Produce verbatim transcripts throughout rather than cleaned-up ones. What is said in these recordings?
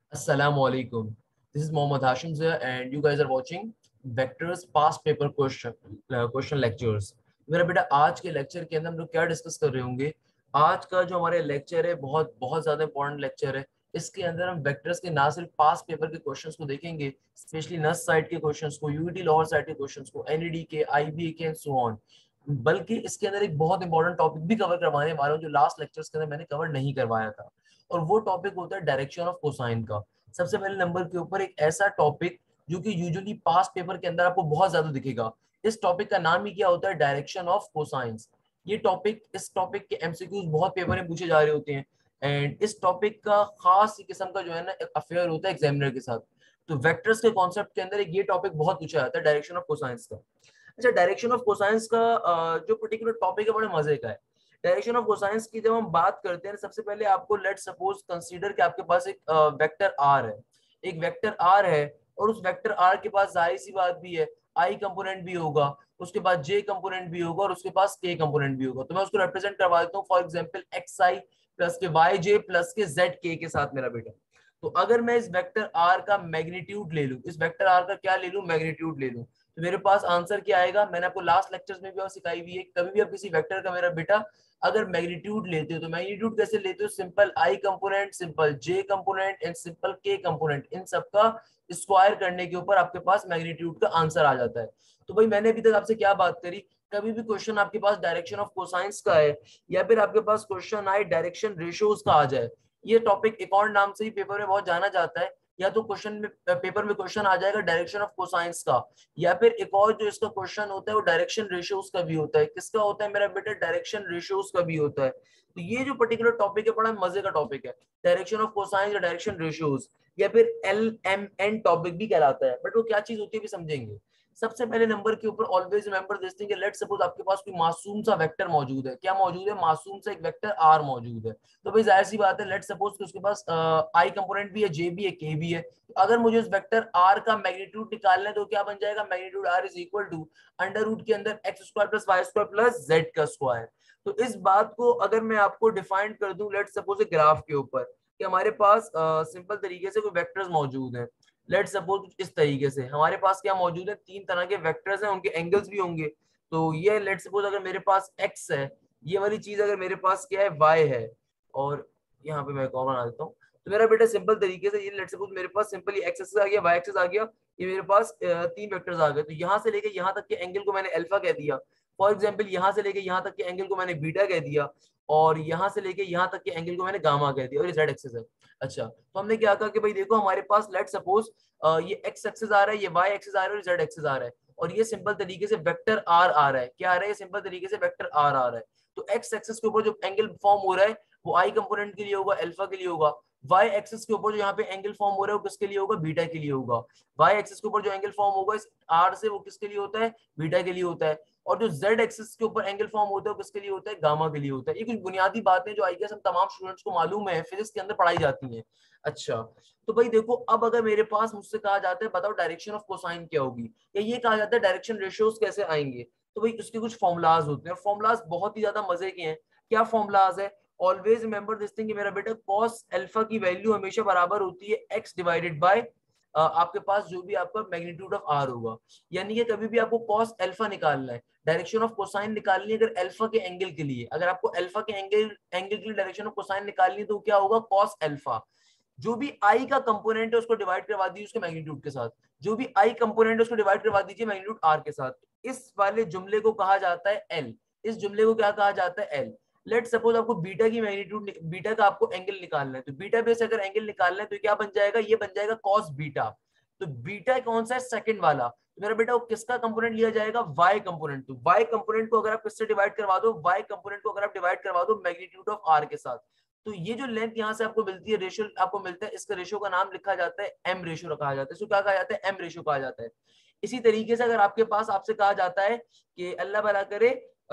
Assalamualaikum. This is Mohammad Hashim here, and you guys are watching Vectors Past Paper Question uh, Question Lectures. मेरा बेटा आज के lecture के अंदर हम लोग क्या डिस्कस कर रहे होंगे। आज का जो हमारे लेक्चर है बहुत बहुत ज्यादा इंपॉर्टेंट लेक्चर है। इसके अंदर हम वेक्टर्स के ना सिर्फ पास्ट पेपर के क्वेश्चंस को देखेंगे, स्पेशली नस साइड के क्वेश्चंस को, यूईटी लोअर साइड के क्वेश्चंस को, एनईडी के, आईबीए के एंड सो ऑन। बल्कि इसके अंदर एक बहुत इंपॉर्टेंट टॉपिक भी कवर करवाने वाला हूँ जो लास्ट लेक्चर्स के अंदर मैंने कवर नहीं करवाया था, और वो टॉपिक होता है डायरेक्शन ऑफ कोसाइन का। सबसे पहले नंबर के ऊपर एक ऐसा टॉपिक जो कि यूजुअली पास्ट पेपर के अंदर आपको बहुत ज्यादा दिखेगा। इस टॉपिक का नाम ही क्या होता है? Direction of cosines. ये टॉपिक इस टॉपिक के एमसीक्यूज बहुत पेपर में पूछे जा रहे होते हैं, एंड इस टॉपिक का खास किस्म का जो है ना अफेयर होता है एग्जामिनर के साथ। तो वेक्टर्स के कॉन्सेप्ट के अंदर एक ये टॉपिक बहुत पूछा जाता है, डायरेक्शन ऑफ कोसाइंस का। अच्छा, डायरेक्शन ऑफ कोसाइंस का जो पर्टिकुलर टॉपिक है बड़े मजे का है। डायरेक्शन ऑफ कोसाइंस की जब हम बात करते हैं, सबसे पहले आपको लेट सपोज कंसीडर कि आपके पास एक वेक्टर आर है, एक वेक्टर आर है, और उस वेक्टर आर के पास जाहिर सी बात भी है आई कंपोनेंट भी होगा, उसके बाद जे कंपोनेंट भी होगा, और उसके पास के कंपोनेंट भी होगा। तो मैं उसको रिप्रेजेंट करवा देता हूँ for example x i plus के वाई जे प्लस के जेड के के साथ मेरा बेटा। तो अगर मैं इस वेक्टर आर का मैग्नीट्यूड ले लूं, इस वेक्टर आर का क्या ले लूं? मैग्नीट्यूड ले लूं, तो मेरे पास आंसर क्या आएगा? मैंने आपको लास्ट लेक्चर्स में भी और सिखाई हुई है, कभी भी आप किसी वेक्टर का मेरा बेटा अगर मैग्नीट्यूड लेते हो तो मैग्नीट्यूड कैसे लेते हो? Simple i component, simple j component and simple k component, इन सबका स्क्वायर करने के ऊपर आपके पास मैग्नीट्यूड का आंसर आ जाता है। तो भाई मैंने अभी तक आपसे क्या बात करी? कभी भी क्वेश्चन आपके पास डायरेक्शन ऑफ कोसाइंस का है, या फिर आपके पास क्वेश्चन आए डायरेक्शन रेशियोज का आ जाए, ये टॉपिक एक और नाम से ही पेपर में बहुत जाना जाता है। या तो क्वेश्चन में पेपर में क्वेश्चन आ जाएगा डायरेक्शन ऑफ कोसाइंस का, या फिर एक और जो इसका क्वेश्चन होता है वो डायरेक्शन रेशियोज का भी होता है। किसका होता है मेरा बेटा? डायरेक्शन रेशियोज का भी होता है। तो ये जो पर्टिकुलर टॉपिक है बड़ा मजे का टॉपिक है, डायरेक्शन ऑफ कोसाइंस या डायरेक्शन रेशियोज, या फिर एल एम एन टॉपिक भी कहलाता है। बट वो क्या चीज होती है भी समझेंगे। सबसे पहले नंबर के ऊपर always remember this thing, let suppose आपके पास कोई मासूम सा वेक्टर मौजूद है। क्या मौजूद है? मासूम सा एक वेक्टर आर मौजूद है। तो भाई जाहिर सी बात है, लेट सपोज कि उसके पास आई कंपोनेंट भी है, जे भी है, के भी है। तो अगर मुझे उस वेक्टर आर का मैग्नीट्यूड निकालना है तो क्या बन जाएगा? Magnitude r is equal to under root के अंदर x square plus y square plus z का स्क्वायर। तो इस बात को अगर मैं आपको डिफाइन कर दूं लेट सपोज ग्राफ के ऊपर, कि हमारे पास सिंपल uh, तरीके से कोई वेक्टर्स मौजूद हैं। लेट सपोज इस तरीके से हमारे पास क्या मौजूद है? तीन तरह के वेक्टर्स हैं, उनके एंगल्स भी होंगे। तो ये लेट सपोज अगर मेरे पास एक्स है, ये वाली चीज अगर मेरे पास क्या है? वाई है, और यहाँ पे मैं एक और बना देता हूँ। तो मेरा बेटा सिंपल तरीके से ये लेट सपोज मेरे पास सिंपल एक्स एक्सिस आ गया, वाई एक्सिस आ गया, ये मेरे पास तीन वेक्टर्स आ गए। तो यहाँ से लेके यहाँ तक के एंगल को मैंने अल्फा कह दिया। फॉर एग्जाम्पल यहाँ से लेके यहाँ तक के एंगल को मैंने बीटा कह दिया, और यहाँ से लेके यहाँ तक के एंगल को मैंने गामा कह दिया, और ये जेड एक्सिस है। अच्छा, तो हमने क्या कहा कि भाई देखो हमारे पास लेट सपोज ये एक्स एक्सिस आ रहा है, ये वाई एक्सिस आ रहा है, और जेड एक्सिस आ रहा है, और ये सिंपल तरीके से वेक्टर आर आ रहा है। क्या आ रहा है? सिंपल तरीके से वेक्टर आर आ रहा है। तो एक्स एक्सिस के ऊपर जो एंगल फॉर्म हो रहा है वो आई कंपोनेंट के लिए होगा, अल्फा के लिए होगा। वाई एक्सिस के ऊपर जो यहाँ पे एंगल फॉर्म हो रहा है वो किसके लिए होगा? बीटा के लिए होगा। वाई एक्सिस के ऊपर जो एंगल फॉर्म होगा इस आर से, वो किसके लिए होता है? बीटा के लिए होता है। और जो जेड एक्सिस के ऊपर एंगल फॉर्म होता है वो किसके लिए होता है? गामा के लिए होता है। ये कुछ बुनियादी बातें जो आई गेस हम तमाम स्टूडेंट्स को मालूम है, फिजिक्स के अंदर पढ़ाई जाती हैं। अच्छा, तो भाई देखो अब अगर मेरे पास मुझसे कहा जाता है बताओ डायरेक्शन ऑफ कोसाइन क्या होगी, या ये कहा जाता है डायरेक्शन रेशियोज कैसे आएंगे, तो भाई उसके कुछ फॉर्मुलाज होते हैं, और फॉर्मुलाज बहुत ही ज्यादा मजे के हैं। क्या फॉर्मुलाज है? ऑलवेज रिमेंबर दिस थिंग, मेरा बेटा कॉस अल्फा की वैल्यू हमेशा बराबर होती है एक्स डिवाइडेड बाय आपके पास जो भी आपका मैग्नीट्यूड ऑफ आर होगा। यानी कि कभी भी आपको कॉस अल्फा निकालना है, डायरेक्शन ऑफ कोसाइन निकालनी है अगर अल्फा के एंगल के लिए, अगर आपको अल्फा के एंगल एंगल के लिए डायरेक्शन ऑफ कोसाइन निकालनी है तो क्या होगा? Cos alpha. जो भी आई का कंपोनेंट है उसको डिवाइड करवा दीजिए उसके मैग्नीट्यूड के साथ, जो भी आई कंपोनेंट है उसको डिवाइड करवा दीजिए मैग्नीट्यूड आर के साथ। इस वाले जुमले को कहा जाता है एल। इस जुमले को क्या कहा जाता है? एल। लेट सपोज आपको बीटा की मैग्नीट्यूड, बीटा का आपको एंगल निकालना है, तो बीटा बेस अगर एंगल निकालना है तो क्या बन जाएगा? ये बन जाएगा कॉस बीटा। तो बीटा कौन सा है? सेकंड वाला। तो मेरा बेटा वो किसका कंपोनेंट लिया जाएगा? Y component. तो वाई कंपोनेंट को अगर आप किससे डिवाइड करवा दो? वाई कंपोनेंट को अगर आप डिवाइड करवा दो मैग्नीट्यूड ऑफ आर के साथ, तो ये जो लेंथ यहाँ से आपको मिलती है, रेशियो आपको मिलता है, इसका रेशियो का नाम लिखा जाता है एम रेशियो कहा जाता है। इसको क्या कहा जाता है? एम रेशियो कहा जाता है। इसी तरीके से अगर आपके पास आपसे कहा जाता है कि अल्लाह भला करे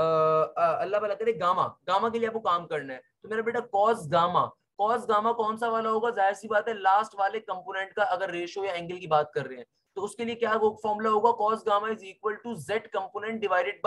अल्लाह भला करे गामा, गामा के लिए आपको काम करना है, तो मेरा बेटा कॉस गामा, कॉस गामा कौन सा वाला होगा? जाहिर सी बात है लास्ट वाले कंपोनेंट का अगर रेशियो या एंगल की बात कर रहे हैं तो उसके लिए क्या फॉर्मूला होगा? Cos gamma is equal to z component divided by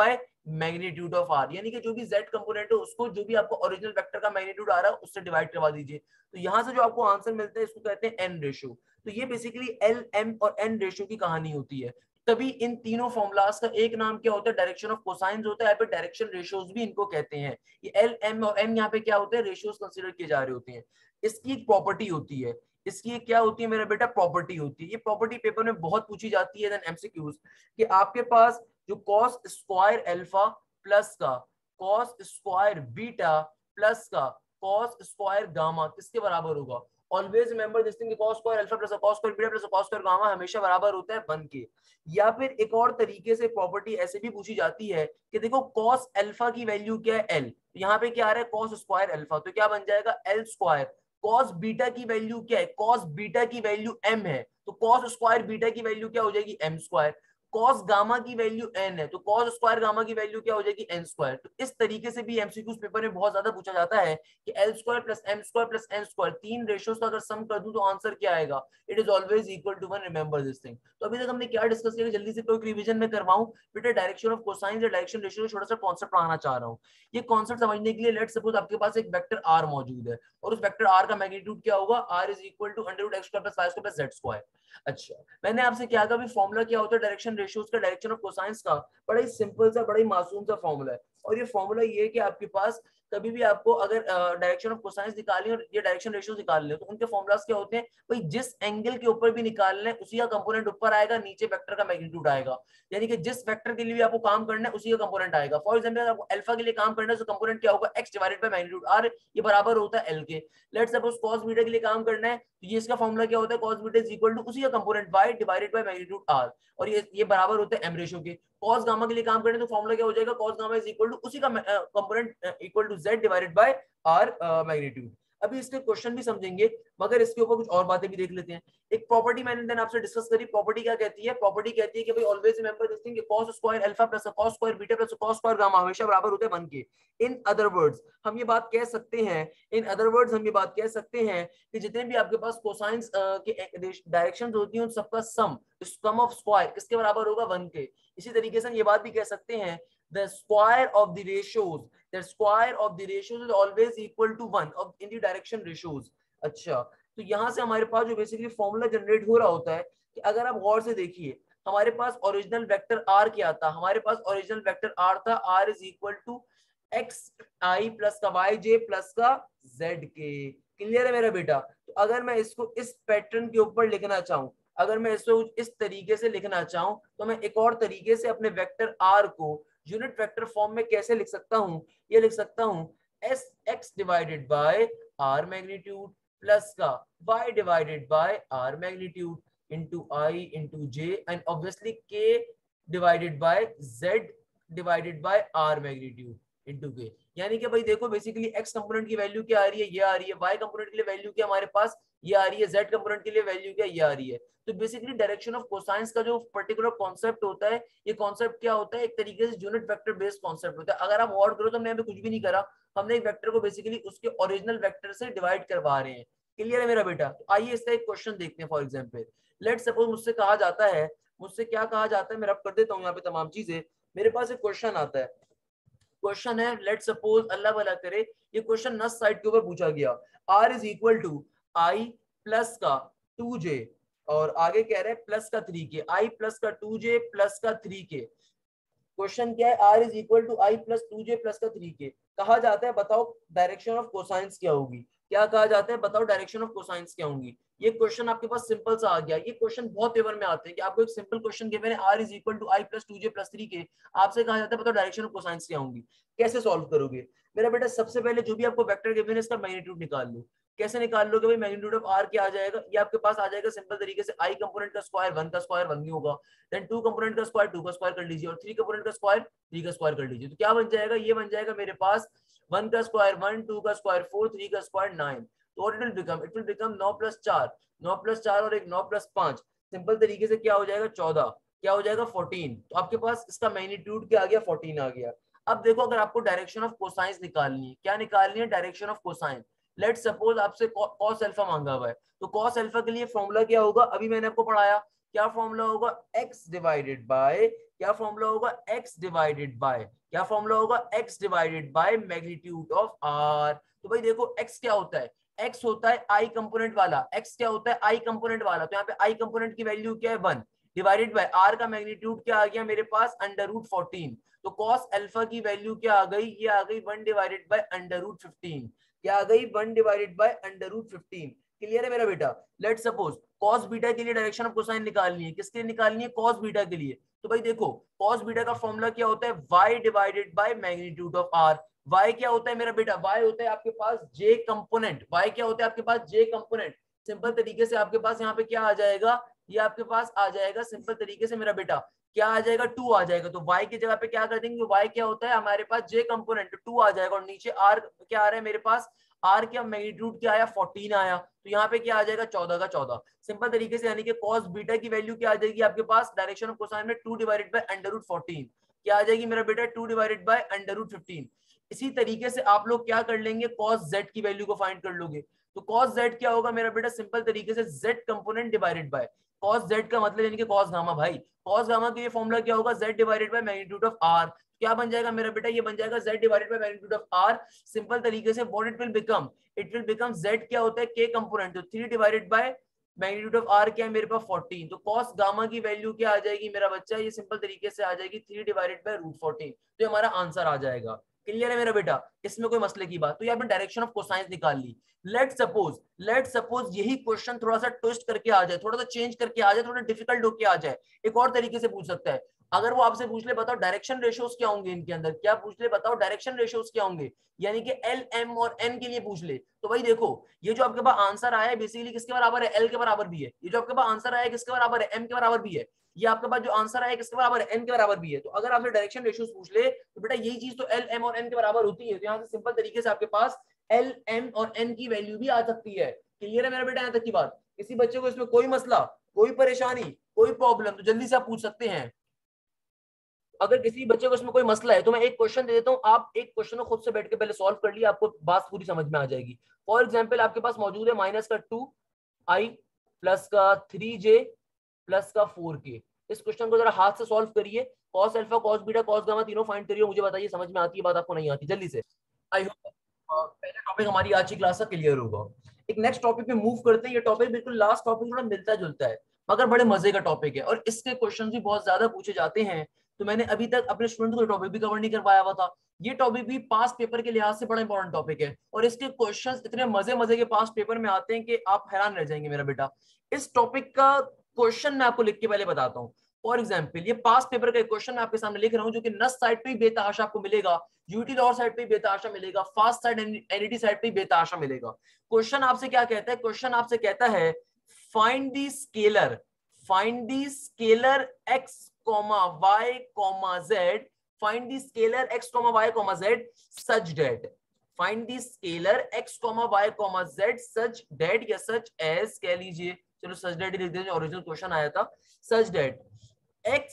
magnitude of r, यानी कि जो भी z कंपोनेंट है उसको जो भी आपको ओरिजिनल वेक्टर का मैग्नीट्यूड आ रहा है उससे डिवाइड करवा दीजिए। तो यहाँ से जो आपको आंसर मिलता है इसको कहते हैं n रेशियो। तो ये बेसिकली एल एम और n रेशियो की कहानी होती है। तभी इन तीनों फॉर्मुलाज का एक नाम क्या होता है, डायरेक्शन ऑफ कोसाइंस होता है, यहाँ पे डायरेक्शन रेशियोज भी इनको कहते हैं। ये एल एम और n यहाँ पे क्या होते हैं, रेशियोज कंसीडर किए जा रहे होते हैं। इसकी एक प्रॉपर्टी होती है, इसकी क्या होती है मेरा बेटा, प्रॉपर्टी होती है। ये प्रॉपर्टी पेपर में बहुत पूछी जाती है एमसीक्यूज, कि आपके पास जो कॉस स्क्वायर अल्फा प्लस का कॉस स्क्वायर बीटा प्लस का कॉस स्क्वायर गामा किसके बराबर होगा। Always remember this thing, cos square alpha plus cos square beta plus cos square gamma हमेशा बराबर होता है वन के। या फिर एक और तरीके से प्रॉपर्टी ऐसे भी पूछी जाती है कि देखो कॉस अल्फा की वैल्यू क्या है एल, यहाँ पे क्या आ रहा है कॉस स्क्वायर अल्फा, तो क्या बन जाएगा एल स्क्वायर। कॉस बीटा की वैल्यू क्या है, कॉस बीटा की वैल्यू एम है, तो कॉस स्क्वायर बीटा की वैल्यू क्या हो जाएगी एम स्क्वायर। कॉस गामा की वैल्यू एन है, तो कॉस स्क्वायर गामा की वैल्यू क्या हो जाएगी एन स्क्वायर। तो इस तरीके से भी एमसीक्यूज पेपर में बहुत ज्यादा पूछा जाता है कि L square plus M square plus N square तीन रेशियोज का अगर सम कर दूं तो आंसर क्या आएगा, it is always equal to one, remember this thing. तो अभी तक हमने क्या डिस्कस किया, जल्दी से कोई रिवीजन में करवाऊं बेटा, डायरेक्शन ऑफ कोसाइन या डायरेक्शन रेशियो छोटा सा कॉन्सेप्ट पढ़ाना चाह रहा हूं। ये कॉन्सेप्ट समझने के लिए लेट्स सपोज आपके पास एक वेक्टर आर मौजूद है और उस वेक्टर आर का मैग्नीट्यूड क्या होगा, r is equal to under root x square plus y square plus z square. अच्छा, मैंने आपसे क्या कहा, फॉर्मूला क्या होता है डायरेक्शन रेशियोज का, डायरेक्शन ऑफ कोसाइंस का, बड़ा ही सिंपल सा बड़ा ही मासूम सा फॉर्मूला है। और ये फॉर्मूला ये है कि आपके पास कभी भी आपको अगर डायरेक्शन ऑफ कोसाइंस निकालनी और ये डायरेक्शन रेशियोज निकालने तो उनके फॉर्मूलाज क्या होते हैं भाई, जिस एंगल के ऊपर भी निकालना है उसी का कंपोनेंट ऊपर आएगा, नीचे वेक्टर का मैग्नीट्यूड आएगा। यानी कि जिस वेक्टर के लिए भी आपको काम करना है उसी का कंपोनेंट आएगा। फॉर एग्जांपल आपको अल्फा के लिए काम करना है तो कंपोनेंट क्या होगा, x divided by magnitude r, ये बराबर होता है l के। लेट्स सपोज cos बीटा के लिए काम करना है तो ये इसका फॉर्मूला क्या होता है, cos beta is equal to उसी का component y divided by magnitude r, और ये ये बराबर होता है m रेशियो के। cos गामा के लिए काम करने तो फॉर्मूला क्या हो जाएगा, cos gamma is equal to उसी का component equal to z divided by r magnitude. अभी इसके क्वेश्चन भी समझेंगे मगर इसके ऊपर कुछ और बातें भी देख लेते हैं। एक प्रॉपर्टी मैंने देन आपसे डिस्कस करी, प्रॉपर्टी क्या कहती है, प्रॉपर्टी कहती है कि भाई always remember this thing, cos square alpha plus cos square beta plus cos square gamma हमेशा बराबर होते हैं वन के। इन अदर वर्ड्स हम ये बात कह सकते हैं इन अदर वर्ड्स हम ये बात कह सकते हैं कि जितने भी आपके पास कोसाइंस के डायरेक्शंस होती हैं उन सबका सम, सम ऑफ स्क्वायर किसके बराबर होगा, वन के। इसी तरीके से हम ये बात भी कह सकते हैं the square of the ratios, the square of the ratios is always equal to one of in the direction ratios। अच्छा, तो यहाँ से हमारे पास जो बेसिकली फॉर्मूला जनरेट हो रहा होता है कि अगर आप गौर से देखिए हमारे पास ओरिजिनल वेक्टर r क्या था, हमारे पास ओरिजिनल वेक्टर r था, r is equal to x i plus का वाई जे प्लस का जेड के। क्लियर है मेरा बेटा। तो अगर मैं इसको इस पैटर्न के ऊपर लिखना चाहूँ, अगर मैं इसको इस तरीके से लिखना चाहूँ तो मैं एक और तरीके से अपने वेक्टर r को यूनिट वेक्टर फॉर्म में कैसे लिख सकता हूं, ये लिख सकता हूं as x divided by r magnitude plus का y divided by r magnitude into i into j and obviously k divided by z divided by r magnitude into k। यानी कि भाई देखो बेसिकली x कंपोनेंट की value क्या आ रही है, ये आ रही है, y कंपोनेंट के लिए वैल्यू क्या हमारे पास ये आ रही है, z कंपोनेंट के लिए वैल्यू क्या ये आ रही है। तो बेसिकली डायरेक्शन ऑफ कोसाइंस का जो पर्टिकुलर कॉन्सेप्ट होता है, ये कॉन्सेप्ट क्या होता है, एक तरीके से यूनिट वेक्टर बेस्ड कॉन्सेप्ट होता है। अगर आप गौर करो तो हमने यहाँ पे कुछ भी नहीं करा, हमने एक वेक्टर को बेसिकली उसके ओरिजिनल वेक्टर से डिवाइड करवा रहे हैं। क्लियर है मेरा बेटा। तो आइए इसका एक क्वेश्चन देखते हैं। फॉर एग्जाम्पल लेट सपोज मुझसे कहा जाता है, मुझसे क्या कहा जाता है, मैं रब कर देता हूँ यहाँ पे तमाम चीजें। मेरे पास एक क्वेश्चन आता है, क्वेश्चन है लेट सपोज अल्लाह भला करे ये क्वेश्चन नस साइड के ऊपर पूछा गया, r is equal to I plus का टू जे और आगे कह रहे हैं प्लस का थ्री के, आई प्लस का टू जे प्लस का थ्री के। क्वेश्चन क्या है, r is equal to I plus two J plus का थ्री के। कहा जाता है बताओ डायरेक्शन ऑफ कोसाइंस क्या होगी, क्या कहा जाता है बताओ डायरेक्शन ऑफ कोसाइंस क्या होंगी। ये क्वेश्चन आपके पास सिंपल सा आ गया। ये क्वेश्चन बहुत पेपर में आते हैं कि आपको एक सिंपल क्वेश्चन गिवन है r is equal to I plus two J plus three k, आपसे कहा जाता है बताओ डायरेक्शन ऑफ कोसाइंस क्या होंगी। कैसे सॉल्व करोगे मेरा बेटा, सबसे पहले जो भी आपको वेक्टर गिवन है इसका मैग्नीट्यूड निकाल लो। कैसे निकाल लोगे भाई, मैग्नीट्यूड ऑफ r क्या आ जाएगा, ये आपके पास आ जाएगा सिंपल तरीके से i कंपोनेंट का स्क्वायर वन का स्क्वायर वन ही होगा, देन टू कंपोनेंट का स्क्वायर टू का स्क्वायर कर लीजिए और थ्री कंपोनेंट का स्क्वायर थ्री का स्क्वायर कर लीजिए। तो क्या बन जाएगा, ये बन जाएगा मेरे पास वन का स्क्वायर वन, टू का स्क्वायर फोर, थ्री का स्क्वायर नाइन। तो what it will become, it will become नौ प्लस चार, नौ प्लस चार और एक नौ प्लस पांच, सिंपल तरीके से क्या हो जाएगा चौदह, क्या हो जाएगा फोर्टीन। तो आपके पास इसका मैग्नीट्यूड क्या आ गया, फोर्टीन आ गया। अब देखो अगर आपको डायरेक्शन ऑफ कोसाइंस निकालनी है, क्या निकालनी है direction of cosine. Let suppose आपसे कॉस अल्फा मांगा हुआ है, तो कॉस अल्फा के लिए फॉर्मूला क्या होगा, अभी मैंने आपको पढ़ाया क्या फॉर्मूला होगा, x डिवाइडेड बाय, क्या फॉर्मूला होगा, x डिवाइडेड बाय, क्या फॉर्मूला होगा, x divided by magnitude of r। तो भाई देखो x क्या होता है, x होता है i कंपोनेंट वाला, x क्या होता है i कंपोनेंट वाला, तो यहाँ पे i कंपोनेंट की वैल्यू क्या है वन, डिवाइडेड बाय r का मैग्नीट्यूड क्या आ गया मेरे पास, अंडर रूट फोर्टीन। तो कॉस अल्फा की वैल्यू क्या आ गई, ये आ गई one divided by under root fifteen, क्या आ गई, one divided by under root fifteen. Clear है मेरा बेटा। लेट सपोज कॉस बीटा के लिए डायरेक्शन ऑफ कोसाइन निकालनी है, किसके लिए निकालनी है, कॉस बीटा के लिए। तो भाई देखो कॉस बीटा का फॉर्मूला क्या होता है, y divided by magnitude of r। y क्या होता है मेरा बेटा, y होता है आपके पास j कंपोनेंट, y क्या होता है आपके पास j कंपोनेंट। सिंपल तरीके से आपके पास यहाँ पे क्या आ जाएगा, ये आपके पास आ जाएगा सिंपल तरीके से मेरा बेटा, क्या आ जाएगा, टू आ जाएगा। तो y की जगह पे क्या कर देंगे, y क्या होता है हमारे पास j कंपोनेंट, टू आ जाएगा, और नीचे r क्या आ रहा है मेरे पास, r क्या मैग्नीट्यूड क्या आया, फोर्टीन आया, तो यहाँ पे क्या आ जाएगा, चौदह का चौदह। सिंपल तरीके से यानी कि cos बीटा की वैल्यू क्या आ जाएगी आपके पास, डायरेक्शन ऑफ कोसाइन में two divided by under root fourteen, क्या आ जाएगी मेरा बेटा, two divided by under root fifteen. इसी तरीके से आप लोग क्या कर लेंगे, cos z की वैल्यू को फाइंड कर लोगे। तो cos z क्या होगा मेरा बेटा, सिंपल तरीके से z component divided by cos z का मतलब यानी कि cos गामा। भाई cos गामा का ये फॉर्मूला क्या होगा, z divided by magnitude of r। क्या बन जाएगा मेरा बेटा, ये बन जाएगा z divided by magnitude of r। Simple तरीके से what it will become, it will become z क्या होता है k कंपोनेंट, तो three divided by magnitude of r क्या है मेरे पास फोर्टीन। तो cos गामा की वैल्यू क्या आ जाएगी मेरा बच्चा, ये सिंपल तरीके से आ जाएगी three divided by root fourteen. तो हमारा आंसर आ जाएगा। क्लियर है मेरा बेटा, इसमें कोई मसले की बात। तो ये आपने डायरेक्शन ऑफ कोसाइन निकाल ली। लेट सपोज लेट सपोज यही क्वेश्चन थोड़ा सा ट्विस्ट करके आ जाए, थोड़ा सा चेंज करके आ जाए, थोड़ा डिफिकल्ट होके आ जाए, एक और तरीके से पूछ सकता है। अगर वो आपसे पूछ ले बताओ डायरेक्शन रेशियोज क्या होंगे इनके अंदर, क्या पूछ ले बताओ डायरेक्शन रेशियोज क्या होंगे, यानी कि एल एम और एन के लिए पूछ ले, तो भाई देखो ये जो आपके पास आंसर आया है बेसिकली किसके बराबर है, एल के बराबर भी है। ये जो आपके पास आंसर आया है किसके बराबर है, एम के बराबर भी है। ये आपके पास जो आंसर आया किसके बराबर है, एन के बराबर भी है। तो अगर आपसे डायरेक्शन रेशियोज पूछ ले तो बेटा यही चीज तो एल एम और एन के बराबर होती है। तो यहाँ से सिंपल तरीके से आपके पास एल एम और एन की वैल्यू भी आ सकती है। क्लियर है मेरा बेटा यहाँ तक की बात। किसी बच्चे को इसमें कोई मसला, कोई परेशानी, कोई प्रॉब्लम, तो जल्दी से आप पूछ सकते हैं। अगर किसी बच्चे को इसमें कोई मसला है तो मैं एक क्वेश्चन दे देता हूँ, आप एक क्वेश्चन को खुद से बैठ के पहले सॉल्व कर लिया, आपको बात पूरी समझ में आ जाएगी। फॉर एग्जाम्पल आपके पास मौजूद है माइनस का टू आई प्लस का थ्री जे प्लस का फोर के। इस क्वेश्चन को जरा हाथ से सॉल्व करिए, cos alpha cos beta cos gamma तीनों फाइंड करिए, मुझे बताइए समझ में आती है बात आपको नहीं आती, जल्दी से। आई होप पहला टॉपिक हमारी आज की क्लास का क्लियर होगा। एक नेक्स्ट टॉपिक पे मूव करते हैं। ये टॉपिक बिल्कुल लास्ट टॉपिक थोड़ा मिलता जुलता है मगर बड़े मजे का टॉपिक है और इसके क्वेश्चन भी बहुत ज्यादा पूछे जाते हैं। तो मैंने अभी तक अपने स्टूडेंट को टॉपिक भी कवर नहीं कर पाया हुआ था। ये टॉपिक भी पास पेपर के लिहाज से बड़ा इंपॉर्टेंट टॉपिक है और इसके क्वेश्चंस इतने मजे मजे के पास पेपर में आते हैं कि आप हैरान रह जाएंगे मेरा बेटा। इस टॉपिक का क्वेश्चन मैं आपको लिख के पहले बताता हूँ। फॉर एग्जाम्पल ये पास पेपर का क्वेश्चन मैं आपके सामने लिख रहा हूँ जो कि नस साइड पे ही बेतहाशा आपको मिलेगा, यूटी लॉर साइड पे बेतहाशा मिलेगा, फास्ट साइड एनईटी साइड पे बेतहाशा मिलेगा। क्वेश्चन आपसे क्या कहता है, क्वेश्चन आपसे कहता है find the scalar, find the scalar x comma y comma z, find the scalar x comma y comma z such that, find the scalar x comma y comma z such that या such as कह लीजिए, चलो such that ही लिख देते हैं, original question आया था such that x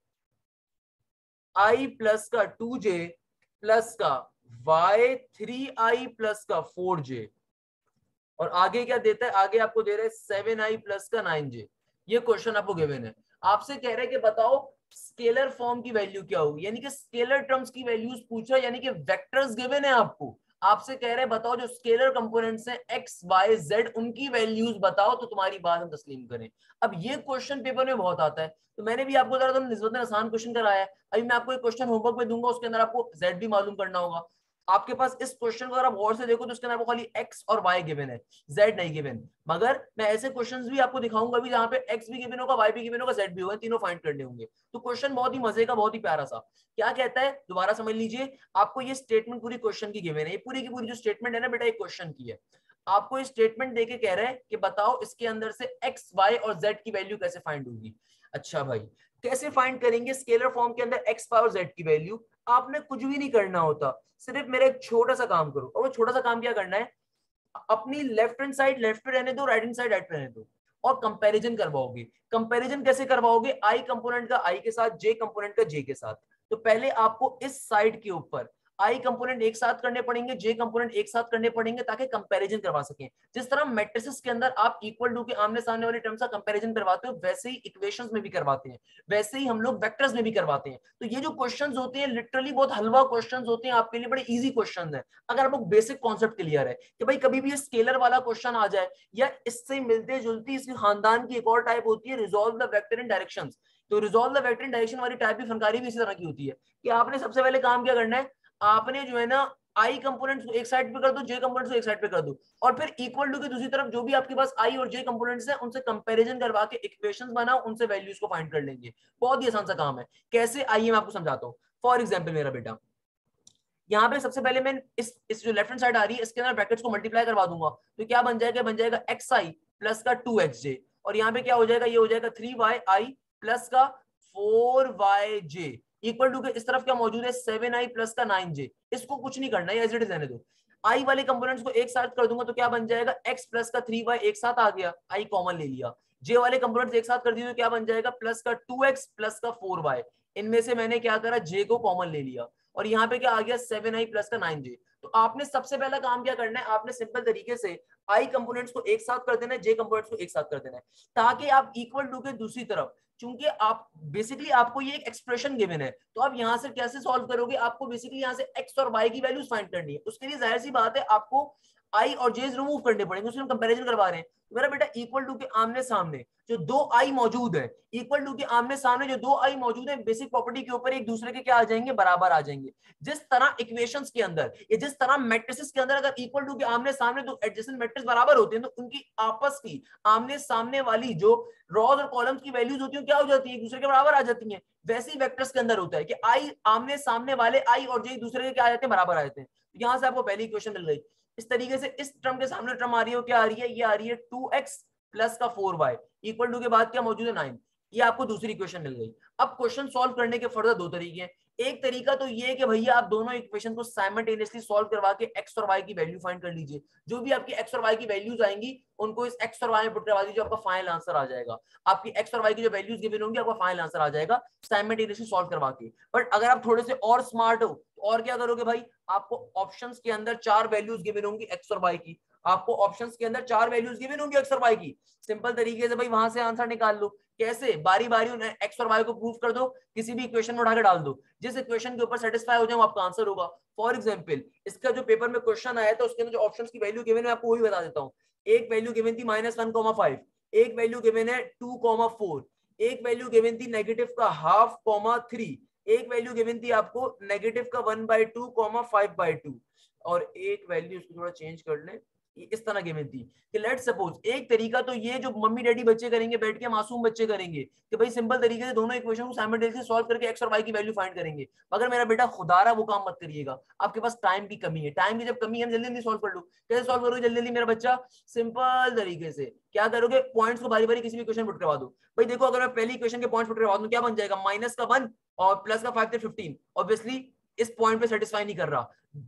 i plus का टू जे प्लस का y थ्री आई प्लस का फोर जे, और आगे क्या देता है, आगे आपको दे रहे हैं सेवन आई प्लस का नाइन जे। ये क्वेश्चन आपको गिवन है, आपसे कह रहे हैं कि बताओ स्केलर फॉर्म की वैल्यू क्या होगी, यानी कि स्केलर टर्म्स की वैल्यूज पूछ रहा है, यानी कि वेक्टर्स गिवन है आपको। आपसे कह रहे हैं बताओ जो स्केलर कंपोनेंट्स हैं एक्स वाई जेड उनकी वैल्यूज बताओ तो तुम्हारी बात हम तस्लीम करें। अब ये क्वेश्चन पेपर में बहुत आता है, तो मैंने भी आपको जरा निस्बतन आसान क्वेश्चन कराया है। अभी मैं आपको एक क्वेश्चन होमवर्क में दूंगा, उसके अंदर आपको जेड भी मालूम करना होगा। आपके पास इस क्वेश्चन को अगर आप गौर से देखो तो उसके अंदर खाली x और y गिवन है, z नहीं गिवन। मगर मैं ऐसे क्वेश्चंस भी आपको दिखाऊंगा भी जहां पे x भी गिवन होगा, y भी गिवन होगा, z भी होगा, तीनों फाइंड करने होंगे। तो क्वेश्चन बहुत ही मजे का, बहुत ही प्यारा सा। क्या कहता है दोबारा समझ लीजिए, आपको ये स्टेटमेंट पूरी क्वेश्चन की गिवन है, ये पूरी की पूरी जो स्टेटमेंट है ना बेटा एक क्वेश्चन की है। आपको ये स्टेटमेंट देके कह रहे हैं कि बताओ इसके अंदर से x, y और z की वैल्यू कैसे फाइंड होगी। अच्छा भाई कैसे फाइंड करेंगे स्केलर फॉर्म के अंदर x, y और z की वैल्यू। आपने कुछ भी नहीं करना होता, सिर्फ मेरा एक छोटा सा काम करो। और वो छोटा सा काम क्या करना है, अपनी लेफ्ट हैंड साइड लेफ्ट पे रहने दो, राइट हैंड साइड राइट पे रहने दो और कंपैरिजन करवाओगे। कंपैरिजन कैसे करवाओगे, आई कंपोनेंट का आई के साथ, जे कंपोनेंट का जे के साथ। तो पहले आपको इस साइड के ऊपर आई कंपोनेंट एक साथ करने पड़ेंगे, जे कंपोनेंट एक साथ करने पड़ेंगे ताकि कंपैरिजन करवा सकें। जिस तरह मैट्रिसेस के अंदर आप इक्वल टू के आमने सामने वाली टर्म्स का कंपैरिजन करवाते हो, वैसे ही इक्वेशंस में भी करवाते हैं, वैसे ही हम लोग वेक्टर्स में भी करवाते हैं। तो ये जो क्वेश्चंस होते हैं लिटरली बहुत हलवा क्वेश्चंस होते हैं, आपके लिए बड़े इजी क्वेश्चंस हैं अगर आपको बेसिक कॉन्सेप्ट क्लियर है कि भाई कभी भी ये स्केलर वाला क्वेश्चन आ जाए या इससे मिलते जुलती इसकी खानदान की एक और टाइप होती है resolve the vector in directions. तो resolve the vector in direction वाली टाइप की फनकारी भी इसी तरह की होती है कि आपने सबसे पहले काम क्या करना है, आपने जो है ना आई कंपोनेंट्स को एक साइड पे कर दो, जे कंपोनेंट्स को एक साइड पे कर दो, और फिर इक्वल टू की दूसरी तरफ जो भी आपके पास आई और जे कंपोनेंट्स हैं उनसे कंपैरिजन करवा के इक्वेशंस बनाओ, उनसे वैल्यूज को फाइंड कर लेंगे। बहुत ही आसान सा काम है। कैसे, आइए मैं आपको समझाता हूँ। फॉर एग्जाम्पल मेरा बेटा यहाँ पे सबसे पहले मैं इस इस जो लेफ्ट हैंड साइड आ रही है इसके अंदर ब्रैकेट्स को मल्टीप्लाई करवा दूंगा, तो क्या बन जाएगा, बन जाएगा एक्स आई प्लस का टू एक्स जे, और यहाँ पे क्या हो जाएगा, ये हो जाएगा थ्री वाई आई प्लस का four y j equal to के इस तरफ क्या मौजूद है सेवन आई प्लस का नाइन जे। इसको कुछ नहीं करना है, एज इट इज रहने दो। आई वाले कंपोनेंट्स को एक साथ कर दूंगा तो क्या बन जाएगा, एक्स प्लस का थ्री वाई एक साथ आ गया, आई कॉमन ले लिया। जे वाले कंपोनेंट्स एक साथ कर दिए तो क्या बन जाएगा, प्लस का टू एक्स प्लस का फोर वाई, इनमें से मैंने क्या करा, जे को कॉमन ले लिया, और यहाँ पे क्या आ गया सेवन आई प्लस का नाइन जे। तो आपने सबसे पहला काम क्या करना है, आपने सिंपल तरीके से आई कंपोनेंट्स को एक साथ कर देना है, जे कंपोनेंट्स को एक साथ कर देना है, ताकि आप इक्वल टू के दूसरी तरफ, चूंकि आप बेसिकली आपको ये एक एक्सप्रेशन गिवन है तो आप यहां से कैसे सॉल्व करोगे, आपको बेसिकली यहां से एक्स और वाई की वैल्यूज फाइंड करनी है। उसके लिए जाहिर सी बात है आपको आई और जेज रिमूव करने पड़ेंगे, उसमें हम कंपैरिजन करवा रहे हैं। तो मेरा बेटा इक्वल टू के आमने सामने जो दो आई मौजूद है, इक्वल टू के आमने सामने जो दो आई मौजूद है, बेसिक प्रॉपर्टी के ऊपर एक दूसरे के क्या आ जाएंगे, बराबर आ जाएंगे। जिस तरह इक्वेशंस के अंदर या जिस तरह मैट्रिसेस के अंदर अगर इक्वल टू के आमने सामने दो एडजेसेंट मैट्रिक्स बराबर होते हैं तो उनकी आपस की आमने सामने वाली जो रॉज और कॉलम्स की वैल्यूज होती है क्या हो जाती है, एक दूसरे के बराबर आ जाती है। वैसे ही वेक्टर्स के अंदर होता है कि आई आमने सामने वाले आई और जे दूसरे के क्या आ जाते हैं, बराबर आ जाते हैं। तो यहां से आपको पहली इक्वेशन मिल गई। इस तरीके से इस टर्म के सामने टर्म आ रही है, क्या आ रही है, ये आ रही है टू एक्स प्लस का फोर वाई इक्वल टू के बाद क्या मौजूद है नाइन। ये आपको दूसरी इक्वेशन मिल गई। अब क्वेश्चन सॉल्व करने के फर्दर दो तरीके हैं। एक तरीका तो ये है कि भैया आप दोनों इक्वेशन को साइमल्टेनियसली सॉल्व करवा के एक्स और वाई की वैल्यू फाइंड कर लीजिए। जो भी आपकी एक्स और वाई की वैल्यूज आएंगी उनको इस एक्स और वाई में पुट करवा दीजिए, आपका फाइनल आंसर आ जाएगा। आपकी एक्स और वाई की जो वैल्यूज गिवन होंगी आपका फाइनल आंसर आ जाएगा साइमल्टेनियसली सॉल्व करवा के। बट अगर आप थोड़े से और स्मार्ट हो तो और क्या करोगे भाई, आपको ऑप्शंस के अंदर चार वैल्यूज गिवन होंगी एक्स और वाई की, आपको ऑप्शंस के अंदर चार वैल्यूज गिवन होंगी एक्स और वाई की। सिंपल तरीके से भाई वहां से आंसर निकाल लो। कैसे, बारी बारी उन्हें एक्स और वाई को प्रूव कर दो, किसी भी इक्वेशन में उठा के डाल दो, जिस इक्वेशन के ऊपर सेटिस्फाई हो जाए वो आपका आंसर होगा। फॉर एग्जांपल इसका जो पेपर में क्वेश्चन आया था उसके अंदर जो ऑप्शंस की वैल्यू गिवन है आपको वही बता देता हूँ। एक वैल्यू गिवन थी माइनस वन कॉमा फाइव, एक वैल्यू गिवन है टू कॉमा फोर, एक वैल्यू गिवन थी नेगेटिव का हाफ कॉमा थ्री, एक वैल्यू गिवन थी आपको नेगेटिव का one by two comma five by two, और एक वैल्यू उसको थोड़ा चेंज कर लें इस तरह गिवन थी कि लेट सपोज। एक तरीका तो ये जो मम्मी डैडी बच्चे करेंगे, बैठ के मासूम बच्चे करेंगे कि भाई सिंपल तरीके से दोनों इक्वेशन को साइमल्टेनियसली सॉल्व करके एक्स और वाई की वैल्यू फाइंड करेंगे। मगर मेरा बेटा खुदारा वो काम मत करिएगा, आपके पास टाइम की कमी है। टाइम की जब कमी है जल्दी जल्दी सॉल्व कर लो। कैसे सॉल्व करोगे जल्दी जल्दी मेरा बच्चा, सिंपल तरीके से क्या करोगे, पॉइंट्स को बारी बारी किसी भी इक्वेशन पुट करवा दो। भाई देखो अगर मैं पहली इक्वेशन के पॉइंट्स पुट करवा दूं क्या बन जाएगा, माइनस का वन और प्लस का फाइव से फिफ्टीन। ऑब्वियसली इस पॉइंट पे सेटिस्फाई नहीं कर रहा।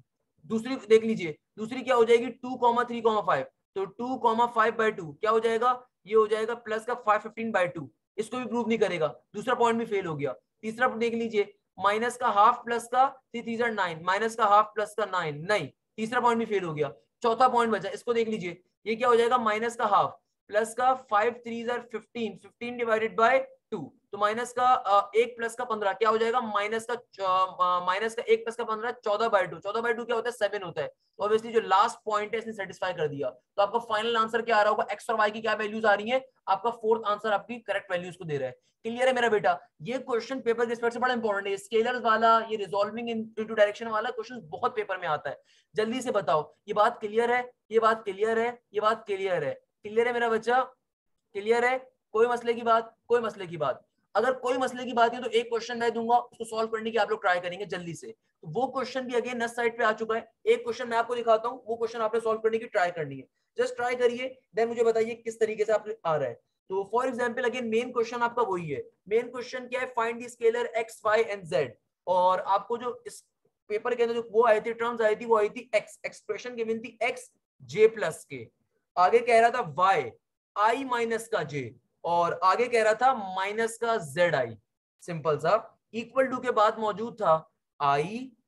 दूसरी देख लीजिए, दूसरी क्या हो जाएगी, two comma three comma five, तो two comma five by to क्या हो जाएगा, ये हो जाएगा प्लस का फाइव फिफ्टीन बाई टू। इसको भी प्रूव नहीं करेगा, दूसरा पॉइंट भी फेल हो गया। तीसरा देख लीजिए, माइनस का हाफ प्लस का three three are nine, minus का हाफ प्लस का नाइन, नहीं तीसरा पॉइंट भी फेल हो गया। चौथा पॉइंट बचा, इसको देख लीजिए, ये क्या हो जाएगा, माइनस का हाफ प्लस का five three are fifteen, fifteen divided by two, तो माइनस का एक प्लस का पंद्रह क्या हो जाएगा, माइनस का माइनस का एक प्लस का पंद्रह, चौदह बाई टू, चौदह बाई टू क्या होता है, सेवन होता है। तो ऑब्वियसली जो लास्ट पॉइंट है इसने सेटिस्फाई कर दिया। तो आपका फाइनल आंसर क्या आ रहा होगा, एक्स और वाई की क्या वैल्यूज आ रही है, आपका फोर्थ आंसर आपकी करेक्ट वैल्यूज को दे रहा है। क्लियर है मेरा बेटा, ये क्वेश्चन पेपर के रिस्पेक्ट से बड़ा इंपॉर्टेंट है। स्केलर्स वाला, ये रिजॉल्विंग इनटू डायरेक्शन वाला क्वेश्चन बहुत पेपर में आता है। जल्दी से बताओ, ये बात क्लियर है, ये बात क्लियर है, ये बात क्लियर है, क्लियर है मेरा बच्चा, क्लियर है, कोई मसले की बात, कोई मसले की बात। अगर कोई मसले की बात है तो एक क्वेश्चन मैं दूंगा, उसको सॉल्व करने की आप लोग ट्राई करेंगे जल्दी से। तो वो क्वेश्चन भी अगेन नेक्स्ट साइड पे आ चुका है। एक क्वेश्चन मैं आपको दिखाता हूँ, वो क्वेश्चन आपने सॉल्व करने की ट्राई करनी है। जस्ट ट्राई करिए, देन मुझे बताइए किस तरीके से आप आ रहा है। तो for example again main question आपका वही है। मेन क्वेश्चन क्या है, find the scalar x y and z. और आपको जो इस पेपर के अंदर जो वो आई थी, टर्म्स आई थी, वो आई थी एक्स, एक्सप्रेशन गिवन थी एक्स जे प्लस के, आगे कह रहा था वाई आई माइनस का जे, और आगे कह रहा था माइनस का जेड आई। सिंपल सा, इक्वल टू के बाद मौजूद था आई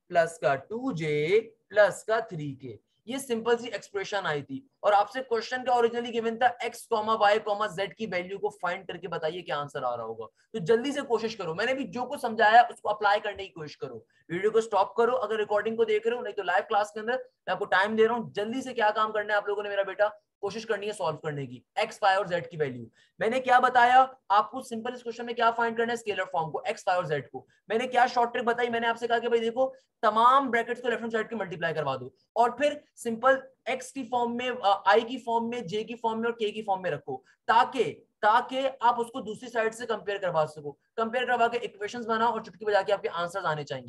प्लस का टू जे प्लस का थ्री के। ये सिंपल सी एक्सप्रेशन आई थी और आपसे क्वेश्चन का ओरिजिनली गिवन था x comma y comma z की वैल्यू को फाइंड करके बताइए क्या आंसर आ रहा होगा। तो जल्दी से कोशिश करो, मैंने भी जो कुछ समझाया उसको अप्लाई करने की कोशिश करो। वीडियो को स्टॉप करो अगर रिकॉर्डिंग को देख रहे हो, नहीं तो लाइव क्लास के अंदर मैं आपको टाइम दे रहा हूँ। जल्दी से क्या काम करना है आप लोगों ने मेरा बेटा, कोशिश करनी है सॉल्व करने की एक्स वाई और जेड की वैल्यू। मैंने क्या बताया आपको, सिंपल इस क्वेश्चन में क्या फाइंड करना है, स्केलर फॉर्म को एक्स वाई और जेड को। मैंने क्या शॉर्ट ट्रिक बताई, मैंने आपसे कहा कि भाई देखो तमाम ब्रैकेट्स को लेफ्ट हैंड साइड की मल्टीप्लाई करवा दो और फिर सिंपल एक्स की फॉर्म में, आई की फॉर्म में, जे की फॉर्म में और के की फॉर्म में रखो ताकि ताकि आप उसको दूसरी साइड से कंपेयर करवा सको। कंपेयर करवा के इक्वेशंस बनाओ और चुटकी बजा के आपके आंसर्स आने चाहिए।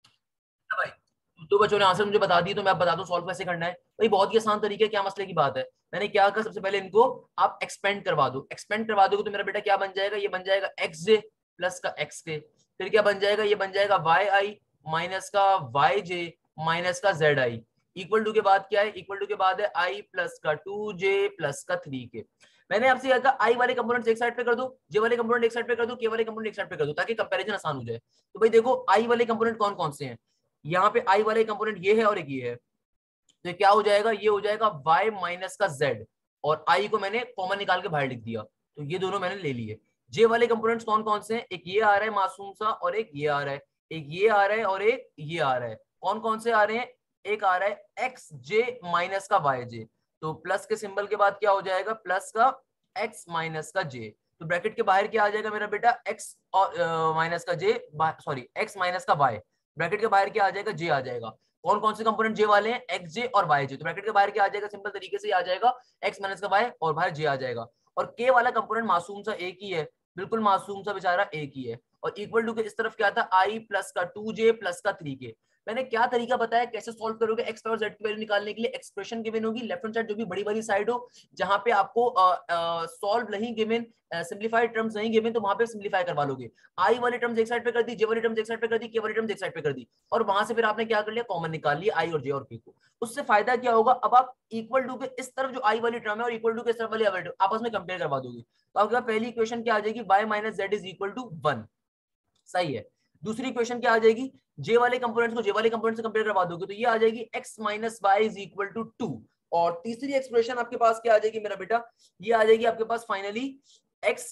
भाई दो बच्चों ने आंसर मुझे बता दिए तो मैं बता दूं सॉल्व कैसे करना है। भाई बहुत ही आसान तरीके, क्या मसले की बात है। मैंने क्या कहा, सबसे पहले इनको आप एक्सपेंड करवा दो। एक्सपेंड करवा दोगे तो मेरा बेटा क्या बन जाएगा, ये बन जाएगा एक्स जे प्लस का एक्स के। फिर क्या बन जाएगा, ये बन जाएगा वाई आई माइनस का वाई जे माइनस का जेड आई। इक्वल टू के बाद क्या है, इक्वल टू के बाद है आई प्लस का टू जे प्लस का थ्री के। मैंने आपसे कहा आई वाले कंपोनेंट्स एक साइड पे कर दो, जे वाले कंपोनेंट एक साइड पे कर दो, के वाले कंपोनेंट एक साइड पे कर दो ताकि कंपैरिजन आसान हो जाए। तो भाई देखो आई वाले कंपोनेंट कौन कौन से हैं, यहाँ पे आई वाले कंपोनेंट ये है और एक ये है। तो क्या हो जाएगा, ये हो जाएगा y माइनस का z और i को मैंने कॉमन निकाल के बाहर लिख दिया, तो ये दोनों मैंने ले लिए। j वाले कंपोनेंट्स कौन कौन से हैं, एक ये आ रहा है मासूम सा और एक ये आ रहा है, एक ये आ रहा है और एक ये आ रहा है। कौन कौन से आ रहे हैं, एक आ रहा है एक्स जे माइनस का वाई जे, तो प्लस के सिंबल के बाद क्या हो जाएगा, प्लस का x माइनस का j। तो ब्रैकेट के बाहर क्या आ जाएगा मेरा बेटा, x और माइनस का j, सॉरी x माइनस का y। ब्रैकेट के बाहर क्या आ जाएगा, j आ जाएगा। कौन कौन से कंपोनेंट जे वाले हैं, एक्स जे और वाई जे। तो ब्रैकेट के बाहर क्या आ जाएगा, सिंपल तरीके से आ जाएगा एक्स माइनस का वाई और बाहर जे आ जाएगा। और के वाला कंपोनेंट मासूम सा एक ही है, बिल्कुल मासूम सा बेचारा एक ही है। और इक्वल टू के इस तरफ क्या था, आई प्लस का टू जे प्लस का थ्री के। मैंने क्या तरीका बताया कैसे सॉल्व करोगे, एक्स और जेड की वैल्यू निकालने के लिए एक्सप्रेशन गिवन होगी लेफ्ट हैंड साइड जो भी बड़ी बड़ी साइड हो, जहां पे आपको सॉल्व नहीं गिवन, सिंप्लीफाइड टर्म्स नहीं गिवन, तो वहां पे सिंप्लीफाई करवा लोगे। आई वाली टर्म्स एक साइड पे कर दी, जे वाली टर्म्स एक साइड पे कर दी, के वाली टर्म्स एक साइड पे कर दी और वहां से फिर आपने क्या कर लिया, कॉमन निकाल लिया आई और जे और के को। उससे फायदा क्या होगा, अब आप इक्वल टू के इस तरफ जो आई वाली टर्म है और इक्वल टू के इस तरफ वाली आपस में कंपेयर करवा दोगे। तो आपके पास पहली इक्वेशन क्या आ जाएगी, y minus z is equal to one. सही है। दूसरी इक्वेशन क्या आ जाएगी, जे वाले कंपोनेंट्स को जे वाले कंपोनेंट से कंपेयर करवा दोगे तो ये आ जाएगी x minus y is equal to two. और तीसरी एक्सप्रेशन आपके पास क्या आ जाएगी मेरा बेटा, ये आ जाएगी आपके पास फाइनली x